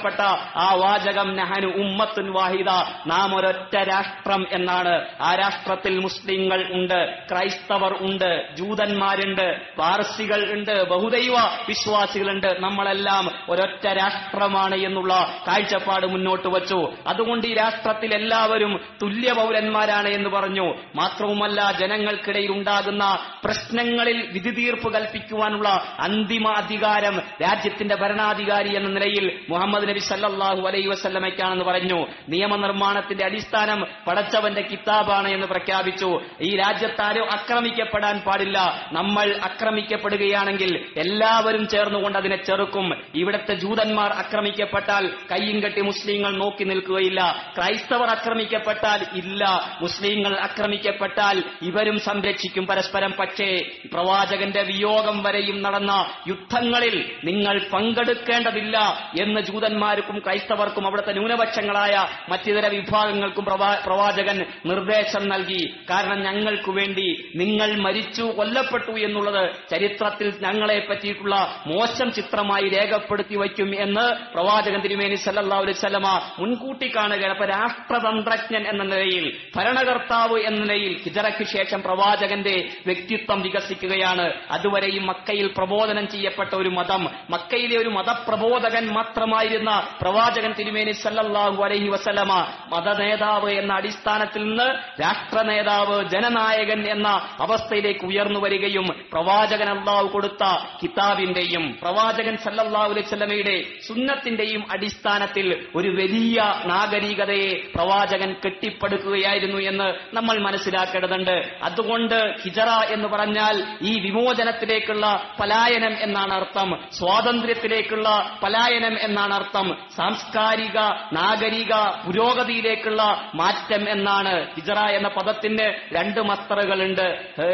ആ വാചകം നഹനു ഉമ്മത്തുൻ വാഹിദ, നാം ഒരൊറ്റ രാഷ്ട്രം എന്നാണ്. ആ രാഷ്ട്രത്തിൽ മുസ്ലിങ്ങൾ ഉണ്ട്, ക്രൈസ്തവർ ഉണ്ട്, ജൂതന്മാരുണ്ട്, പാർസികൾ ഉണ്ട്, ബഹുദൈവ വിശ്വാസികളുണ്ട്. നമ്മളെല്ലാം ഒരൊറ്റ രാഷ്ട്രമാണ് എന്നുള്ള കാഴ്ചപ്പാട് മുന്നോട്ട് വച്ചു. അതുകൊണ്ട് ഈ രാഷ്ട്രത്തിൽ എല്ലാവരും തുല്യ പൗരന്മാരാണ് എന്ന് പറഞ്ഞു. മാത്രവുമല്ല, ജനങ്ങൾക്കിടയിൽ ഉണ്ടാകുന്ന പ്രശ്നങ്ങളിൽ വിധി തീർപ്പ് കൽപ്പിക്കുവാനുള്ള അന്തിമ അധികാരം രാജ്യത്തിന്റെ ഭരണാധികാരി എന്ന നിലയിൽ മുഹമ്മദ് നബി സല്ലല്ലാഹു അലൈഹി വസല്ലമയ്ക്കാണെന്ന് പറഞ്ഞു. നിയമനിർമ്മാണത്തിന്റെ അടിസ്ഥാനം പടച്ചവന്റെ കിതാബാണ് എന്ന് പ്രഖ്യാപിച്ചു. ഈ രാജ്യത്താരും ആക്രമിക്കപ്പെടാൻ പാടില്ല. നമ്മൾ ആക്രമിക്കപ്പെടുകയാണെങ്കിൽ എല്ലാവരും ചേർന്നുകൊണ്ട് അതിനെ ചെറുക്കും. ഇവിടുത്തെ ജൂതന്മാർ ആക്രമിക്കപ്പെട്ടാൽ കയ്യും കെട്ടി മുസ്ലിങ്ങൾ നോക്കി നിൽക്കുകയില്ല. ക്രൈസ്തവർ ആക്രമിക്കപ്പെട്ടാൽ ഇല്ല, മുസ്ലിങ്ങൾ ആക്രമിക്കപ്പെട്ടാൽ ഇവരും സംരക്ഷിക്കും പരസ്പരം. പക്ഷേ പ്രവാചകന്റെ വിയോഗം വരെയും നടന്ന യുദ്ധങ്ങളിൽ നിങ്ങൾ പങ്കെടുക്കേണ്ടതില്ല എന്ന് ജൂതന്മാർക്കും ക്രൈസ്തവർക്കും അവിടുത്തെ ന്യൂനപക്ഷങ്ങളായ മറ്റിതര വിഭാഗങ്ങൾക്കും പ്രവാചകൻ നിർദ്ദേശം നൽകി. കാരണം ഞങ്ങൾക്കു വേണ്ടി നിങ്ങൾ മരിച്ചു, കൊല്ലപ്പെട്ടു എന്നുള്ളത് ചരിത്രത്തിൽ ഞങ്ങളെ പറ്റിയിട്ടുള്ള മോശം ചിത്രമായി രേഖപ്പെടുത്തി വയ്ക്കും എന്ന് പ്രവാചകൻ തിരുമേനി സല്ലല്ലാഹു അലൈഹി വസല്ലമ മുൻകൂട്ടി കാണുകയാണ്. അപ്പൊ രാഷ്ട്രതന്ത്രജ്ഞൻ എന്ന നിലയിൽ, ഭരണകർത്താവ് എന്ന നിലയിൽ ഹിജറയ്ക്ക് ശേഷം പ്രവാചകന്റെ വ്യക്തിത്വം വികസിക്കുകയാണ്. അതുവരെയും മക്കയിൽ പ്രബോധനം ചെയ്യപ്പെട്ട ഒരു മതം, മക്കയിലെ ഒരു മതപ്രബോധകൻ മാത്രമായിരുന്ന പ്രവാചകൻ തിരുമേനി സല്ലല്ലാഹു അലൈഹി വസല്ലമ മതനേതാവ് എന്ന അടിസ്ഥാനത്തിൽ നിന്ന് രാഷ്ട്ര നേതാവ്, ജനനായകൻ എന്ന അവസ്ഥയിലേക്ക് ഉയർന്നു വരികയും പ്രവാചകൻ അല്ലാഹു കൊടുത്ത കിതാബിന്റെയും പ്രവാചകൻ സല്ലല്ലാഹു അലൈഹി വസല്ലമയുടെ സുന്നത്തിന്റെയും അടിസ്ഥാനത്തിൽ ഒരു വലിയ നാഗരികതയെ പ്രവാചകൻ കെട്ടിപ്പടുക്കുകയായിരുന്നു എന്ന് നമ്മൾ മനസ്സിലാക്കേണ്ടതുണ്ട്. അതുകൊണ്ട് ഹിജറ എന്ന് പറഞ്ഞാൽ ഈ വിമോചനത്തിലേക്കുള്ള പലായനം എന്നാണ് അർത്ഥം, സ്വാതന്ത്ര്യത്തിലേക്കുള്ള പലായനം എന്നാണ് അർത്ഥം, സാംസ്കാരിക നാഗരിക പുരോഗതിയിലേക്കുള്ള മാറ്റം എന്നാണ്. ഹിജറ എന്ന പദത്തിന് രണ്ട് മസ്തറുകളുണ്ട്.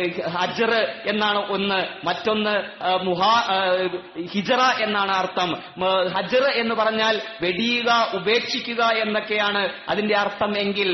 ഹജ്ർ എന്നാണ് ഒന്ന്, മറ്റൊന്ന് ഹിജറ എന്നാണ് അർത്ഥം. ഹജ്ർ എന്ന് പറഞ്ഞാൽ വെടിയുക, ഉപേക്ഷിക്കുക എന്നൊക്കെയാണ് അതിന്റെ അർത്ഥം എങ്കിൽ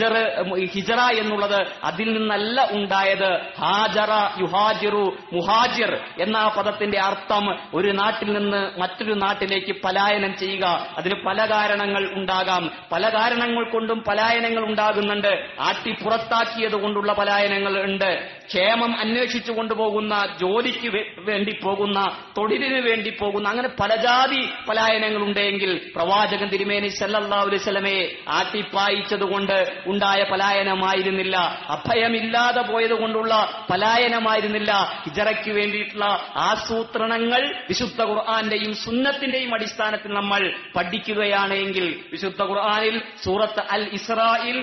ഹിജറ എന്നുള്ളത് അതിൽ നിന്നല്ല ഉണ്ടായത്. ഹാജറ യുഹാജിറു, മുഹാജിർ എന്ന പദത്തിന്റെ അർത്ഥം ഒരു നാട്ടിൽ നിന്ന് മറ്റൊരു നാട്ടിലേക്ക് പലായനം ചെയ്യുക. അതിന് പല കാരണങ്ങൾ ഉണ്ടാകാം, പല കാരണങ്ങൾ കൊണ്ടും പലായനങ്ങൾ ഉണ്ടാകുന്നുണ്ട്. ആട്ടി പുറത്താക്കിയത് കൊണ്ടുള്ള പലായനങ്ങൾ ഉണ്ട്, ക്ഷേമം അന്വേഷിച്ചു കൊണ്ടുപോകുന്ന, ജോലിക്ക് വേണ്ടി പോകുന്ന, തൊഴിലിന് വേണ്ടി പോകുന്ന, അങ്ങനെ പലജാതി പലായനങ്ങൾ ഉണ്ടെങ്കിൽ പ്രവാചകൻ തിരുമേനി സല്ലല്ലാഹു അലൈഹി വസല്ലമയെ ആട്ടിപ്പായിച്ചതുകൊണ്ട് ഉണ്ടായ പലായനമായിരുന്നില്ല, അഭയമില്ലാതെ പോയത് കൊണ്ടുള്ള പലായനമായിരുന്നില്ല. ഹിജറയ്ക്ക് വേണ്ടിയിട്ടുള്ള ആസൂത്രണങ്ങൾ വിശുദ്ധ ഖുർആന്റെയും സുന്നത്തിന്റെയും അടിസ്ഥാനത്തിൽ നമ്മൾ പഠിക്കുകയാണെങ്കിൽ വിശുദ്ധ ഖുർആനിൽ സൂറത്ത് അൽ ഇസ്രായിൽ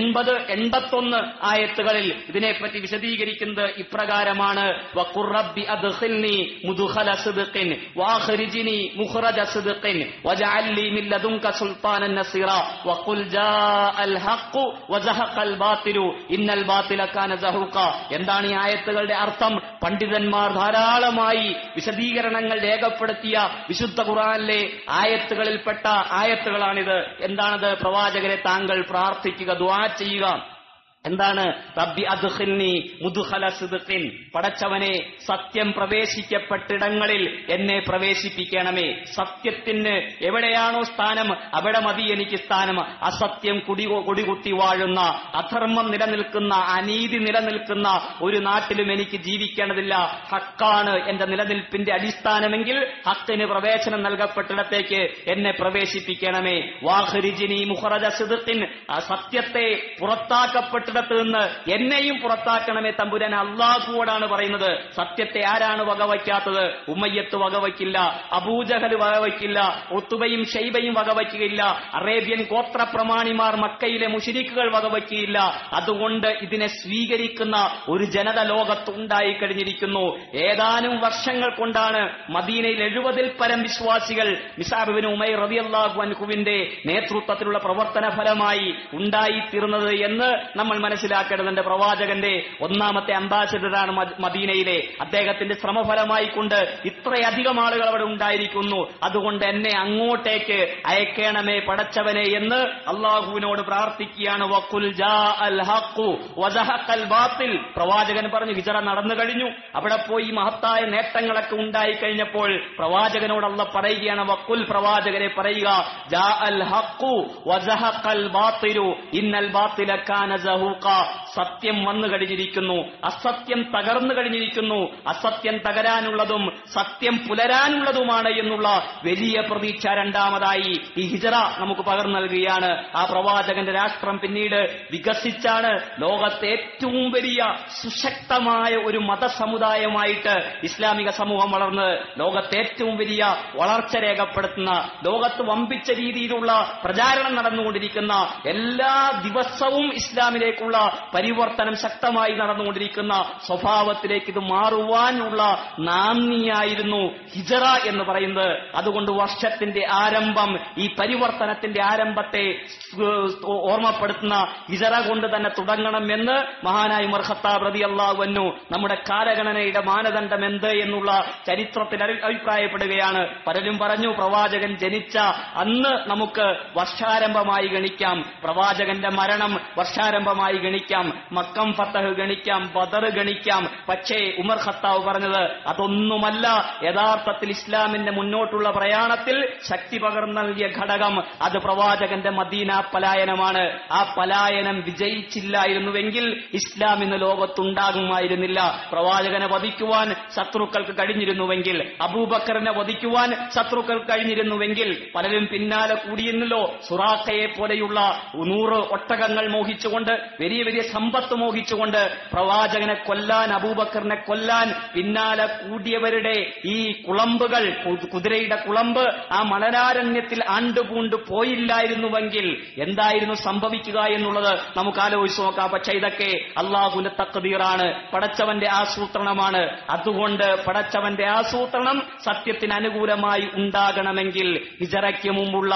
80-81 ആയത്തുകളിൽ ഇതിനെപ്പറ്റി വിശദീകരിക്കുന്നത് ഇപ്രകാരമാണ്: വഖുർ റബ്ബി അദ്ഖിൽനി മുദ്ഖല സിദ്ഖിൻ വഅഖ്രിജ്നി മുഖ്റജ സിദ്ഖിൻ വജഅൽ ലി മിൻ ലദുൻക സുൽത്താനൻ നസീറ വഖുൽ ജാഅൽ ഹഖ് വസഹഖൽ ബാതിലു ഇന്നൽ ബാതില കാന സഹൂഖ. എന്താണ് ഈ ആയത്തുകളുടെ അർത്ഥം? പണ്ഡിതന്മാർ ധാരാളമായി വിശദീകരണങ്ങൾ രേഖപ്പെടുത്തിയ വിശുദ്ധ ഖുർആനിലെ ആയത്തുകളിൽപ്പെട്ട ആയത്തുകളാണിത്. എന്താണത്? പ്രവാചകരെ താങ്കൾ പ്രാർത്ഥിക്കുക, ദുആ ചെയ്യുക. എന്താണ്? റബ്ബി അദ്ഖിൽനി മുദ്ഖല സിദ്ഖിൻ, പടച്ചവനെ സത്യം പ്രവേശിക്കപ്പെട്ടിടങ്ങളിൽ എന്നെ പ്രവേശിപ്പിക്കണമേ. സത്യത്തിന് എവിടെയാണോ സ്ഥാനം അവിടെ മതി എനിക്ക് സ്ഥാനം. അസത്യം കൊടികുത്തി വാഴുന്ന, അധർമ്മം നിലനിൽക്കുന്ന, അനീതി നിലനിൽക്കുന്ന ഒരു നാട്ടിലും എനിക്ക് ജീവിക്കേണ്ടതില്ല. ഹക്കാണ് എന്റെ നിലനിൽപ്പിന്റെ അടിസ്ഥാനമെങ്കിൽ ഹക്കിന് പ്രവേശനം നൽകപ്പെട്ടിടത്തേക്ക് എന്നെ പ്രവേശിപ്പിക്കണമേ. വാഖ്രിജ്നി മുഖ്റജ സിദ്ഖിൻ, സത്യത്തെ പുറത്താക്കപ്പെട്ട നിന്ന് എന്നെയും പുറത്താക്കണമേ തമ്പുരാൻ. അല്ലാഹുവോടാണ് പറയുന്നത്. സത്യത്തെ ആരാണ് വകവയ്ക്കാത്തത്? ഉമ്മയ്യത്ത് വകവയ്ക്കില്ല, അബൂജഹൽ വകവയ്ക്കില്ല, ഉത്ബയും ഷൈബയും വകവയ്ക്കുകയില്ല, അറേബ്യൻ ഗോത്രപ്രമാണിമാർ മക്കയിലെ മുശ്രിക്കുകൾ വകവയ്ക്കുകയില്ല. അതുകൊണ്ട് ഇതിനെ സ്വീകരിക്കുന്ന ഒരു ജനത ലോകത്ത് ഉണ്ടായി കഴിഞ്ഞിരിക്കുന്നു. ഏതാനും വർഷങ്ങൾ കൊണ്ടാണ് മദീനയിൽ 70-ൽ പരം വിശ്വാസികൾ മിസ്അബ് ഇബ്നു ഉമൈർ റളിയല്ലാഹു അൻഹുവിന്റെ നേതൃത്വത്തിലുള്ള പ്രവർത്തന ഫലമായി ഉണ്ടായിത്തീർന്നത് എന്ന് നമ്മൾ മനസ്സിലാക്കേണ്ടതുണ്ട്. പ്രവാചകന്റെ ഒന്നാമത്തെ അംബാസിഡറാണ് മദീനയിലെ. അദ്ദേഹത്തിന്റെ ശ്രമഫലമായി കൊണ്ട് ഇത്രയധികം ആളുകൾ അവിടെ ഉണ്ടായിരിക്കുന്നു. അതുകൊണ്ട് എന്നെ അങ്ങോട്ടേക്ക് അയക്കണമേ പടച്ചവനെ എന്ന് അള്ളാഹുവിനോട് പ്രാർത്ഥിക്കുകയാണ്. വഖുൽ ജാഅൽ ഹഖു വസഹഖൽ ബാത്തിൽ. പ്രവാചകൻ പറഞ്ഞു ഹിജറ നടന്നു കഴിഞ്ഞു, അവിടെ പോയി മഹത്തായ നേട്ടങ്ങളൊക്കെ ഉണ്ടായി കഴിഞ്ഞപ്പോൾ പ്രവാചകനോട് അല്ലാഹ് പറയുകയാണ്, വഖുൽ പ്രവാചകരെ പറയുക, ജാഅൽ ഹഖു വസഹഖൽ ബാത്തിലു ഇന്നൽ ബാത്തില കാന സഹൂഖ. സത്യം വന്നു കഴിഞ്ഞിരിക്കുന്നു, അസത്യം തകർന്നു കഴിഞ്ഞിരിക്കുന്നു. അസത്യം തകരാനുള്ളതും സത്യം പുലരാനുള്ളതുമാണ് എന്നുള്ള വലിയ പ്രതീക്ഷ രണ്ടാമതായി ഈ ഹിജറ നമുക്ക് പകർന്നു നൽകുകയാണ്. ആ പ്രവാചകന്റെ രാഷ്ട്രം പിന്നീട് വികസിച്ചാണ് ലോകത്തെ ഏറ്റവും വലിയ സുശക്തമായ ഒരു മതസമുദായമായിട്ട് ഇസ്ലാമിക സമൂഹം വളർന്ന് ലോകത്തെ ഏറ്റവും വലിയ വളർച്ച രേഖപ്പെടുത്തുന്ന, ലോകത്ത് വമ്പിച്ച രീതിയിലുള്ള പ്രചാരണം നടന്നുകൊണ്ടിരിക്കുന്ന, എല്ലാ ദിവസവും ഇസ്ലാമിലേക്കുള്ള പരിവർത്തനം ശക്തമായി നടന്നുകൊണ്ടിരിക്കുന്ന സ്വഭാവത്തിലേക്ക് ഇത് മാറുവാനുള്ള നാന്ദിയായിരുന്നു ഹിജറ എന്ന് പറയുന്നത്. അതുകൊണ്ട് വർഷത്തിന്റെ ആരംഭം, ഈ പരിവർത്തനത്തിന്റെ ആരംഭത്തെ ഓർമ്മപ്പെടുത്തുന്ന ഹിജറ കൊണ്ട് തന്നെ തുടങ്ങണമെന്ന് മഹാനായ ഉമർ ഖത്താബ് റളിയല്ലാഹു അൻഹു നമ്മുടെ കാലഗണനയുടെ മാനദണ്ഡം എന്ത് എന്നുള്ള ചരിത്രത്തിൽ അഭിപ്രായപ്പെടുകയാണ്. പലരും പറഞ്ഞു പ്രവാചകൻ ജനിച്ച അന്ന് നമുക്ക് വർഷാരംഭമായി ഗണിക്കാം, പ്രവാചകന്റെ മരണം വർഷാരംഭമായി ഗണിക്കാം, മക്കം ഫതഹ് ഗണിക്കാം, ബദർ ഗണിക്കാം. പക്ഷേ ഉമർ ഖത്താബ് പറഞ്ഞത് അതൊന്നുമല്ല. യഥാർത്ഥത്തിൽ ഇസ്ലാമിന്റെ മുന്നോട്ടുള്ള പ്രയാണത്തിൽ ശക്തി പകർന്നു നൽകിയ ഘടകം അത് പ്രവാചകന്റെ മദീന പലായനമാണ്. ആ പലായനം വിജയിച്ചില്ലായിരുന്നുവെങ്കിൽ ഇസ്ലാം ഇന്ന് ലോകത്തുണ്ടാകുമായിരുന്നില്ല. പ്രവാചകനെ വധിക്കുവാൻ ശത്രുക്കൾക്ക് കഴിഞ്ഞിരുന്നുവെങ്കിൽ, അബൂബക്കറിനെ വധിക്കുവാൻ ശത്രുക്കൾക്ക് കഴിഞ്ഞിരുന്നുവെങ്കിൽ പലരും പിന്നാലെ കൂടിയിരുന്നല്ലോ. സുറാഖയെ പോലെയുള്ള 100 ഒട്ടകങ്ങൾ മോഹിച്ചുകൊണ്ട്, വലിയ വലിയ സമ്പത്ത് മോഹിച്ചുകൊണ്ട് പ്രവാചകനെ കൊല്ലാൻ, അബൂബക്കറിനെ കൊല്ലാൻ പിന്നാലെ കൂടിയവരുടെ ഈ കുളമ്പുകൾ, കുതിരയുടെ കുളമ്പ് ആ മണലാരണ്യത്തിൽ ആണ്ടുപൂണ്ടു പോയില്ലായിരുന്നുവെങ്കിൽ എന്തായിരുന്നു സംഭവിക്കുക എന്നുള്ളത് നമുക്ക് ആലോചിച്ച് നോക്കാം. പക്ഷെ ഇതൊക്കെ അള്ളാഹുവിന്റെ തഖ്ദീറാണ്, പടച്ചവന്റെ ആസൂത്രണമാണ്. അതുകൊണ്ട് പടച്ചവന്റെ ആസൂത്രണം സത്യത്തിന് അനുകൂലമായി ഉണ്ടാകണമെങ്കിൽ ഹിജറയ്ക്ക് മുമ്പുള്ള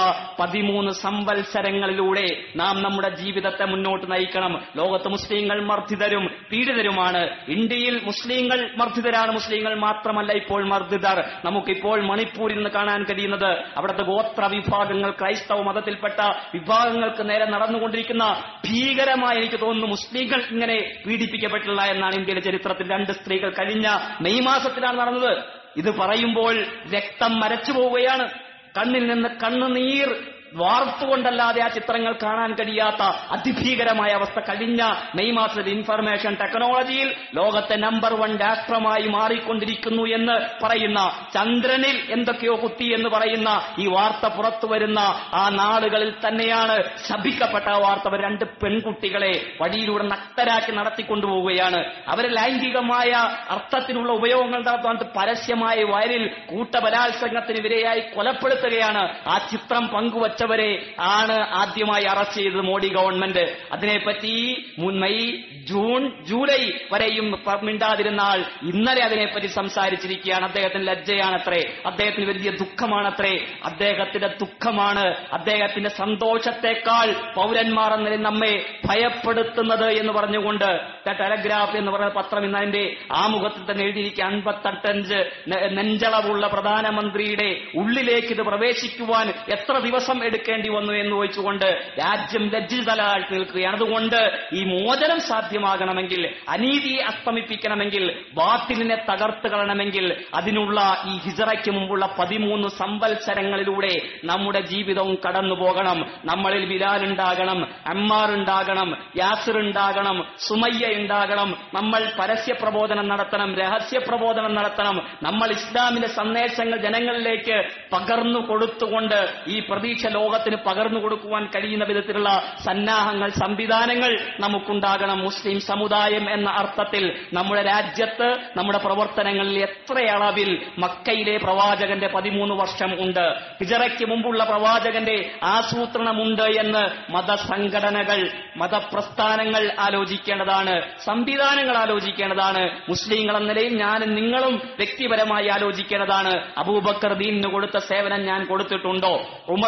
13 സംവത്സരങ്ങളിലൂടെ നാം നമ്മുടെ ജീവിതത്തെ മുന്നോട്ട് നയിക്കണം. ലോകത്ത് മുസ്ലിങ്ങൾ മർദ്ദിതരും പീഡിതരുമാണ്. ഇന്ത്യയിൽ മുസ്ലിങ്ങൾ മർദ്ദിതരാണ്. മുസ്ലിങ്ങൾ മാത്രമല്ല ഇപ്പോൾ മർദ്ദിതർ. നമുക്കിപ്പോൾ മണിപ്പൂരിൽ നിന്ന് കാണാൻ കഴിയുന്നത് അവിടുത്തെ ഗോത്ര വിഭാഗങ്ങൾ, ക്രൈസ്തവ മതത്തിൽപ്പെട്ട വിഭാഗങ്ങൾക്ക് നേരെ നടന്നുകൊണ്ടിരിക്കുന്ന ഭീകരമായ, എനിക്ക് തോന്നുന്നു മുസ്ലിങ്ങൾ ഇങ്ങനെ പീഡിപ്പിക്കപ്പെട്ടില്ല എന്നാണ് ഇന്ത്യയിലെ ചരിത്രത്തിൽ. 2 സ്ത്രീകൾ കഴിഞ്ഞ മെയ് മാസത്തിലാണ് നടന്നത്. ഇത് പറയുമ്പോൾ രക്തം മരച്ചു പോവുകയാണ്. കണ്ണിൽ നിന്ന് കണ്ണുനീർ വാർത്തുകൊണ്ടല്ലാതെ ആ ചിത്രങ്ങൾ കാണാൻ കഴിയാത്ത അതിഭീകരമായ അവസ്ഥ കഴിഞ്ഞ മെയ് മാസത്തിൽ ഇൻഫർമേഷൻ ടെക്നോളജിയിൽ ലോകത്തെ നമ്പർ 1 രാഷ്ട്രമായി മാറിക്കൊണ്ടിരിക്കുന്നു എന്ന് പറയുന്ന, ചന്ദ്രനിൽ എന്തൊക്കെയോ കുത്തി എന്ന് പറയുന്ന ഈ വാർത്ത പുറത്തു വരുന്ന ആ നാളുകളിൽ തന്നെയാണ് ശപിക്കപ്പെട്ട വാർത്ത. 2 പെൺകുട്ടികളെ വഴിയിലൂടെ നഗ്നരാക്കി നടത്തിക്കൊണ്ടുപോവുകയാണ്. അവരെ ലൈംഗികമായ അർത്ഥത്തിനുള്ള ഉപയോഗങ്ങൾ നടത്താൻ പരസ്യമായ വയലിൽ കൂട്ടബലാത്സംഗത്തിന് ഇരയായി കൊലപ്പെടുത്തുകയാണ്. ആ ചിത്രം പങ്കുവച്ച വരെ ആണ് ആദ്യമായി അറസ്റ്റ് ചെയ്തത് മോഡി ഗവൺമെന്റ്. അതിനെപ്പറ്റി മെയ്, ജൂൺ, ജൂലൈ വരെയും മിണ്ടാതിരുന്ന ആൾ ഇന്നലെ അതിനെപ്പറ്റി സംസാരിച്ചിരിക്കുകയാണ്. അദ്ദേഹത്തിന് ലജ്ജയാണത്രേ, അദ്ദേഹത്തിന് വലിയ ദുഃഖമാണത്രേ. അദ്ദേഹത്തിന്റെ ദുഃഖമാണ് അദ്ദേഹത്തിന്റെ സന്തോഷത്തെക്കാൾ പൗരന്മാർ എന്ന നമ്മെ ഭയപ്പെടുത്തുന്നത് എന്ന് പറഞ്ഞുകൊണ്ട് ടെലഗ്രാഫ് എന്ന് പറയുന്ന പത്രം ഇന്ന് അതിന്റെ ആമുഖത്തിൽ തന്നെ എഴുതിയിരിക്കുക, 55 നെഞ്ചളവുള്ള പ്രധാനമന്ത്രിയുടെ ഉള്ളിലേക്ക് ഇത് പ്രവേശിക്കുവാൻ എത്ര ദിവസം എടുക്കേണ്ടി വന്നു എന്ന് ചോദിച്ചുകൊണ്ട് രാജ്യം ലജ്ജിതലായിട്ട് നിൽക്കുകയാണ്. അതുകൊണ്ട് ഈ മോചനം സാധ്യമാകണമെങ്കിൽ, അനീതിയെ അസ്തമിപ്പിക്കണമെങ്കിൽ, ബാത്തിലിനെ തകർത്ത് കളയണമെങ്കിൽ അതിനുള്ള ഈ ഹിജറയ്ക്ക് മുമ്പുള്ള 13 സംവത്സരങ്ങളിലൂടെ നമ്മുടെ ജീവിതവും കടന്നു പോകണം. നമ്മളിൽ ബിലാൽ ഉണ്ടാകണം, അമ്മാർ ഉണ്ടാകണം, യാസിർ ഉണ്ടാകണം, സുമയ്യ ഉണ്ടാകണം. നമ്മൾ പരസ്യ പ്രബോധനം നടത്തണം, രഹസ്യ പ്രബോധനം നടത്തണം. നമ്മൾ ഇസ്ലാമിന്റെ സന്ദേശങ്ങൾ ജനങ്ങളിലേക്ക് പകർന്നു കൊടുത്തുകൊണ്ട് ഈ പ്രതീക്ഷ ലോകത്തിന് പകർന്നു കൊടുക്കുവാൻ കഴിയുന്ന വിധത്തിലുള്ള സന്നാഹങ്ങൾ, സംവിധാനങ്ങൾ നമുക്കുണ്ടാകണം. മുസ്ലിം സമുദായം എന്ന അർത്ഥത്തിൽ നമ്മുടെ രാജ്യത്ത് നമ്മുടെ പ്രവർത്തനങ്ങളിൽ എത്ര അളവിൽ മക്കയിലെ പ്രവാചകന്റെ 13 വർഷം ഉണ്ട്, ഹിജറയ്ക്ക് മുമ്പുള്ള പ്രവാചകന്റെ ആസൂത്രണമുണ്ട് എന്ന് മതസംഘടനകൾ, മതപ്രസ്ഥാനങ്ങൾ ആലോചിക്കേണ്ടതാണ്, സംവിധാനങ്ങൾ ആലോചിക്കേണ്ടതാണ്. മുസ്ലിങ്ങൾ എന്ന നിലയിൽ ഞാനും നിങ്ങളും വ്യക്തിപരമായി ആലോചിക്കേണ്ടതാണ്. അബൂബക്കർ ദീനിന് കൊടുത്ത സേവനം ഞാൻ കൊടുത്തിട്ടുണ്ടോ? ഉമർ കൊടുത്ത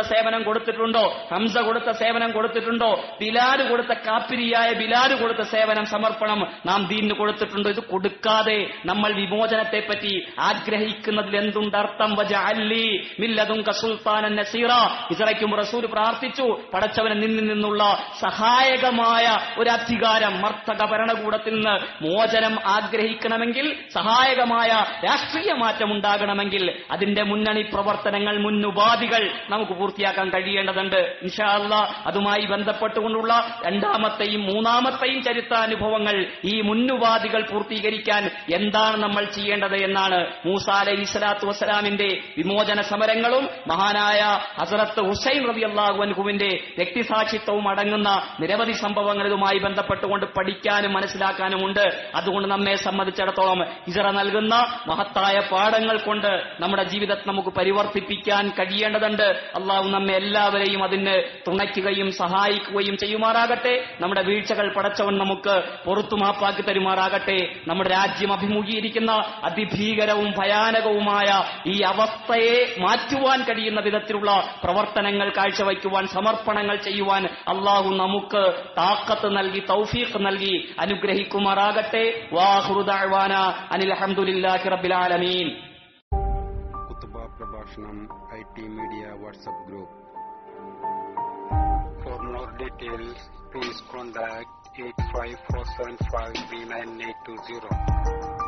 സേവനം കൊടുത്തിട്ടുണ്ടോ? ഹംസ കൊടുത്ത സേവനം കൊടുത്തിട്ടുണ്ടോ? ബിലാൽ കൊടുത്ത കാപ്പിരിയായ ബിലാൽ കൊടുത്ത സേവനം സമർപ്പണം നാം ദീനിന് കൊടുത്തിട്ടുണ്ടോ? ഇത് കൊടുക്കാതെ നമ്മൾ വിമോചനത്തെ പറ്റി ആഗ്രഹിക്കുന്നതിൽ എന്തുണ്ട് അർത്ഥം? വജഅല്ലി മില്ലദുൻക സുൽത്താനൻ നസീറ. ഹിജ്റയ്ക്കും റസൂൽ പ്രാർത്ഥിച്ചു, പടച്ചവനെ നിന്നിൽ നിന്നുള്ള സഹായകമായ ഒരു അധികാരം, മർത്തക ഭരണകൂടത്തിൽ നിന്ന് മോചനം ആഗ്രഹിക്കണമെങ്കിൽ, സഹായകമായ രാഷ്ട്രീയ മാറ്റം ഉണ്ടാകണമെങ്കിൽ അതിന്റെ മുന്നണി പ്രവർത്തനങ്ങൾ, മുന്നുപാധികൾ നമുക്ക് പൂർത്തിയാക്കാൻ കഴിയേണ്ടതുണ്ട്. ഇൻഷാ അല്ലാഹ് അതുമായി ബന്ധപ്പെട്ടുകൊണ്ടുള്ള രണ്ടാമത്തെയും മൂന്നാമത്തെയും ചരിത്രാനുഭവങ്ങൾ, ഈ മുന്നുപാധികൾ പൂർത്തീകരിക്കാൻ എന്താണ് നമ്മൾ ചെയ്യേണ്ടത് എന്നാണ്. മൂസ അലൈഹിസ്സലാത്തു വസ്സലാമിന്റെ വിമോചന സമരങ്ങളും മഹാനായ ഹസ്രത്ത് ഹുസൈൻ റളിയല്ലാഹു അൻഹുവിന്റെ വ്യക്തിസാക്ഷിത്വവും അടങ്ങുന്ന നിരവധി സംഭവങ്ങൾ ഇതുമായി ബന്ധപ്പെട്ടുകൊണ്ട് പഠിക്കാനും മനസ്സിലാക്കാനുമുണ്ട്. അതുകൊണ്ട് നമ്മെ സംബന്ധിച്ചിടത്തോളം ഹിജ്റ നൽകുന്ന മഹത്തായ പാഠങ്ങൾ കൊണ്ട് നമ്മുടെ ജീവിതത്തെ നമുക്ക് പരിവർത്തിപ്പിക്കാൻ കഴിയേണ്ടതുണ്ട്. അള്ളാഹു നമ്മെ എല്ലാവരെയും അതിന് തുണയ്ക്കുകയും സഹായിക്കുകയും ചെയ്യുമാറാകട്ടെ. നമ്മുടെ വീഴ്ചകൾ പടച്ചവൻ നമുക്ക് പുറത്തു മാപ്പാക്കി തരുമാറാകട്ടെ. നമ്മുടെ രാജ്യം അഭിമുഖീകരിക്കുന്ന അതിഭീകരവും ഭയാനകവുമായ ഈ അവസ്ഥയെ മാറ്റുവാൻ കഴിയുന്ന വിധത്തിലുള്ള പ്രവർത്തനങ്ങൾ കാഴ്ചവയ്ക്കുവാൻ, സമർപ്പണങ്ങൾ ചെയ്യുവാൻ അള്ളാഹു നമുക്ക് താക്കത്ത് നൽകി, തൗഫീഖ് നൽകി അനുഗ്രഹിക്കുമാറാകട്ടെ. വാഖിറു ദഅ്വാന അനിൽ ഹംദുലില്ലാഹി റബ്ബിൽ ആലമീൻ. കുത്തുബ പ്രഭാഷണം IT media WhatsApp group. For more details, please contact 854753980.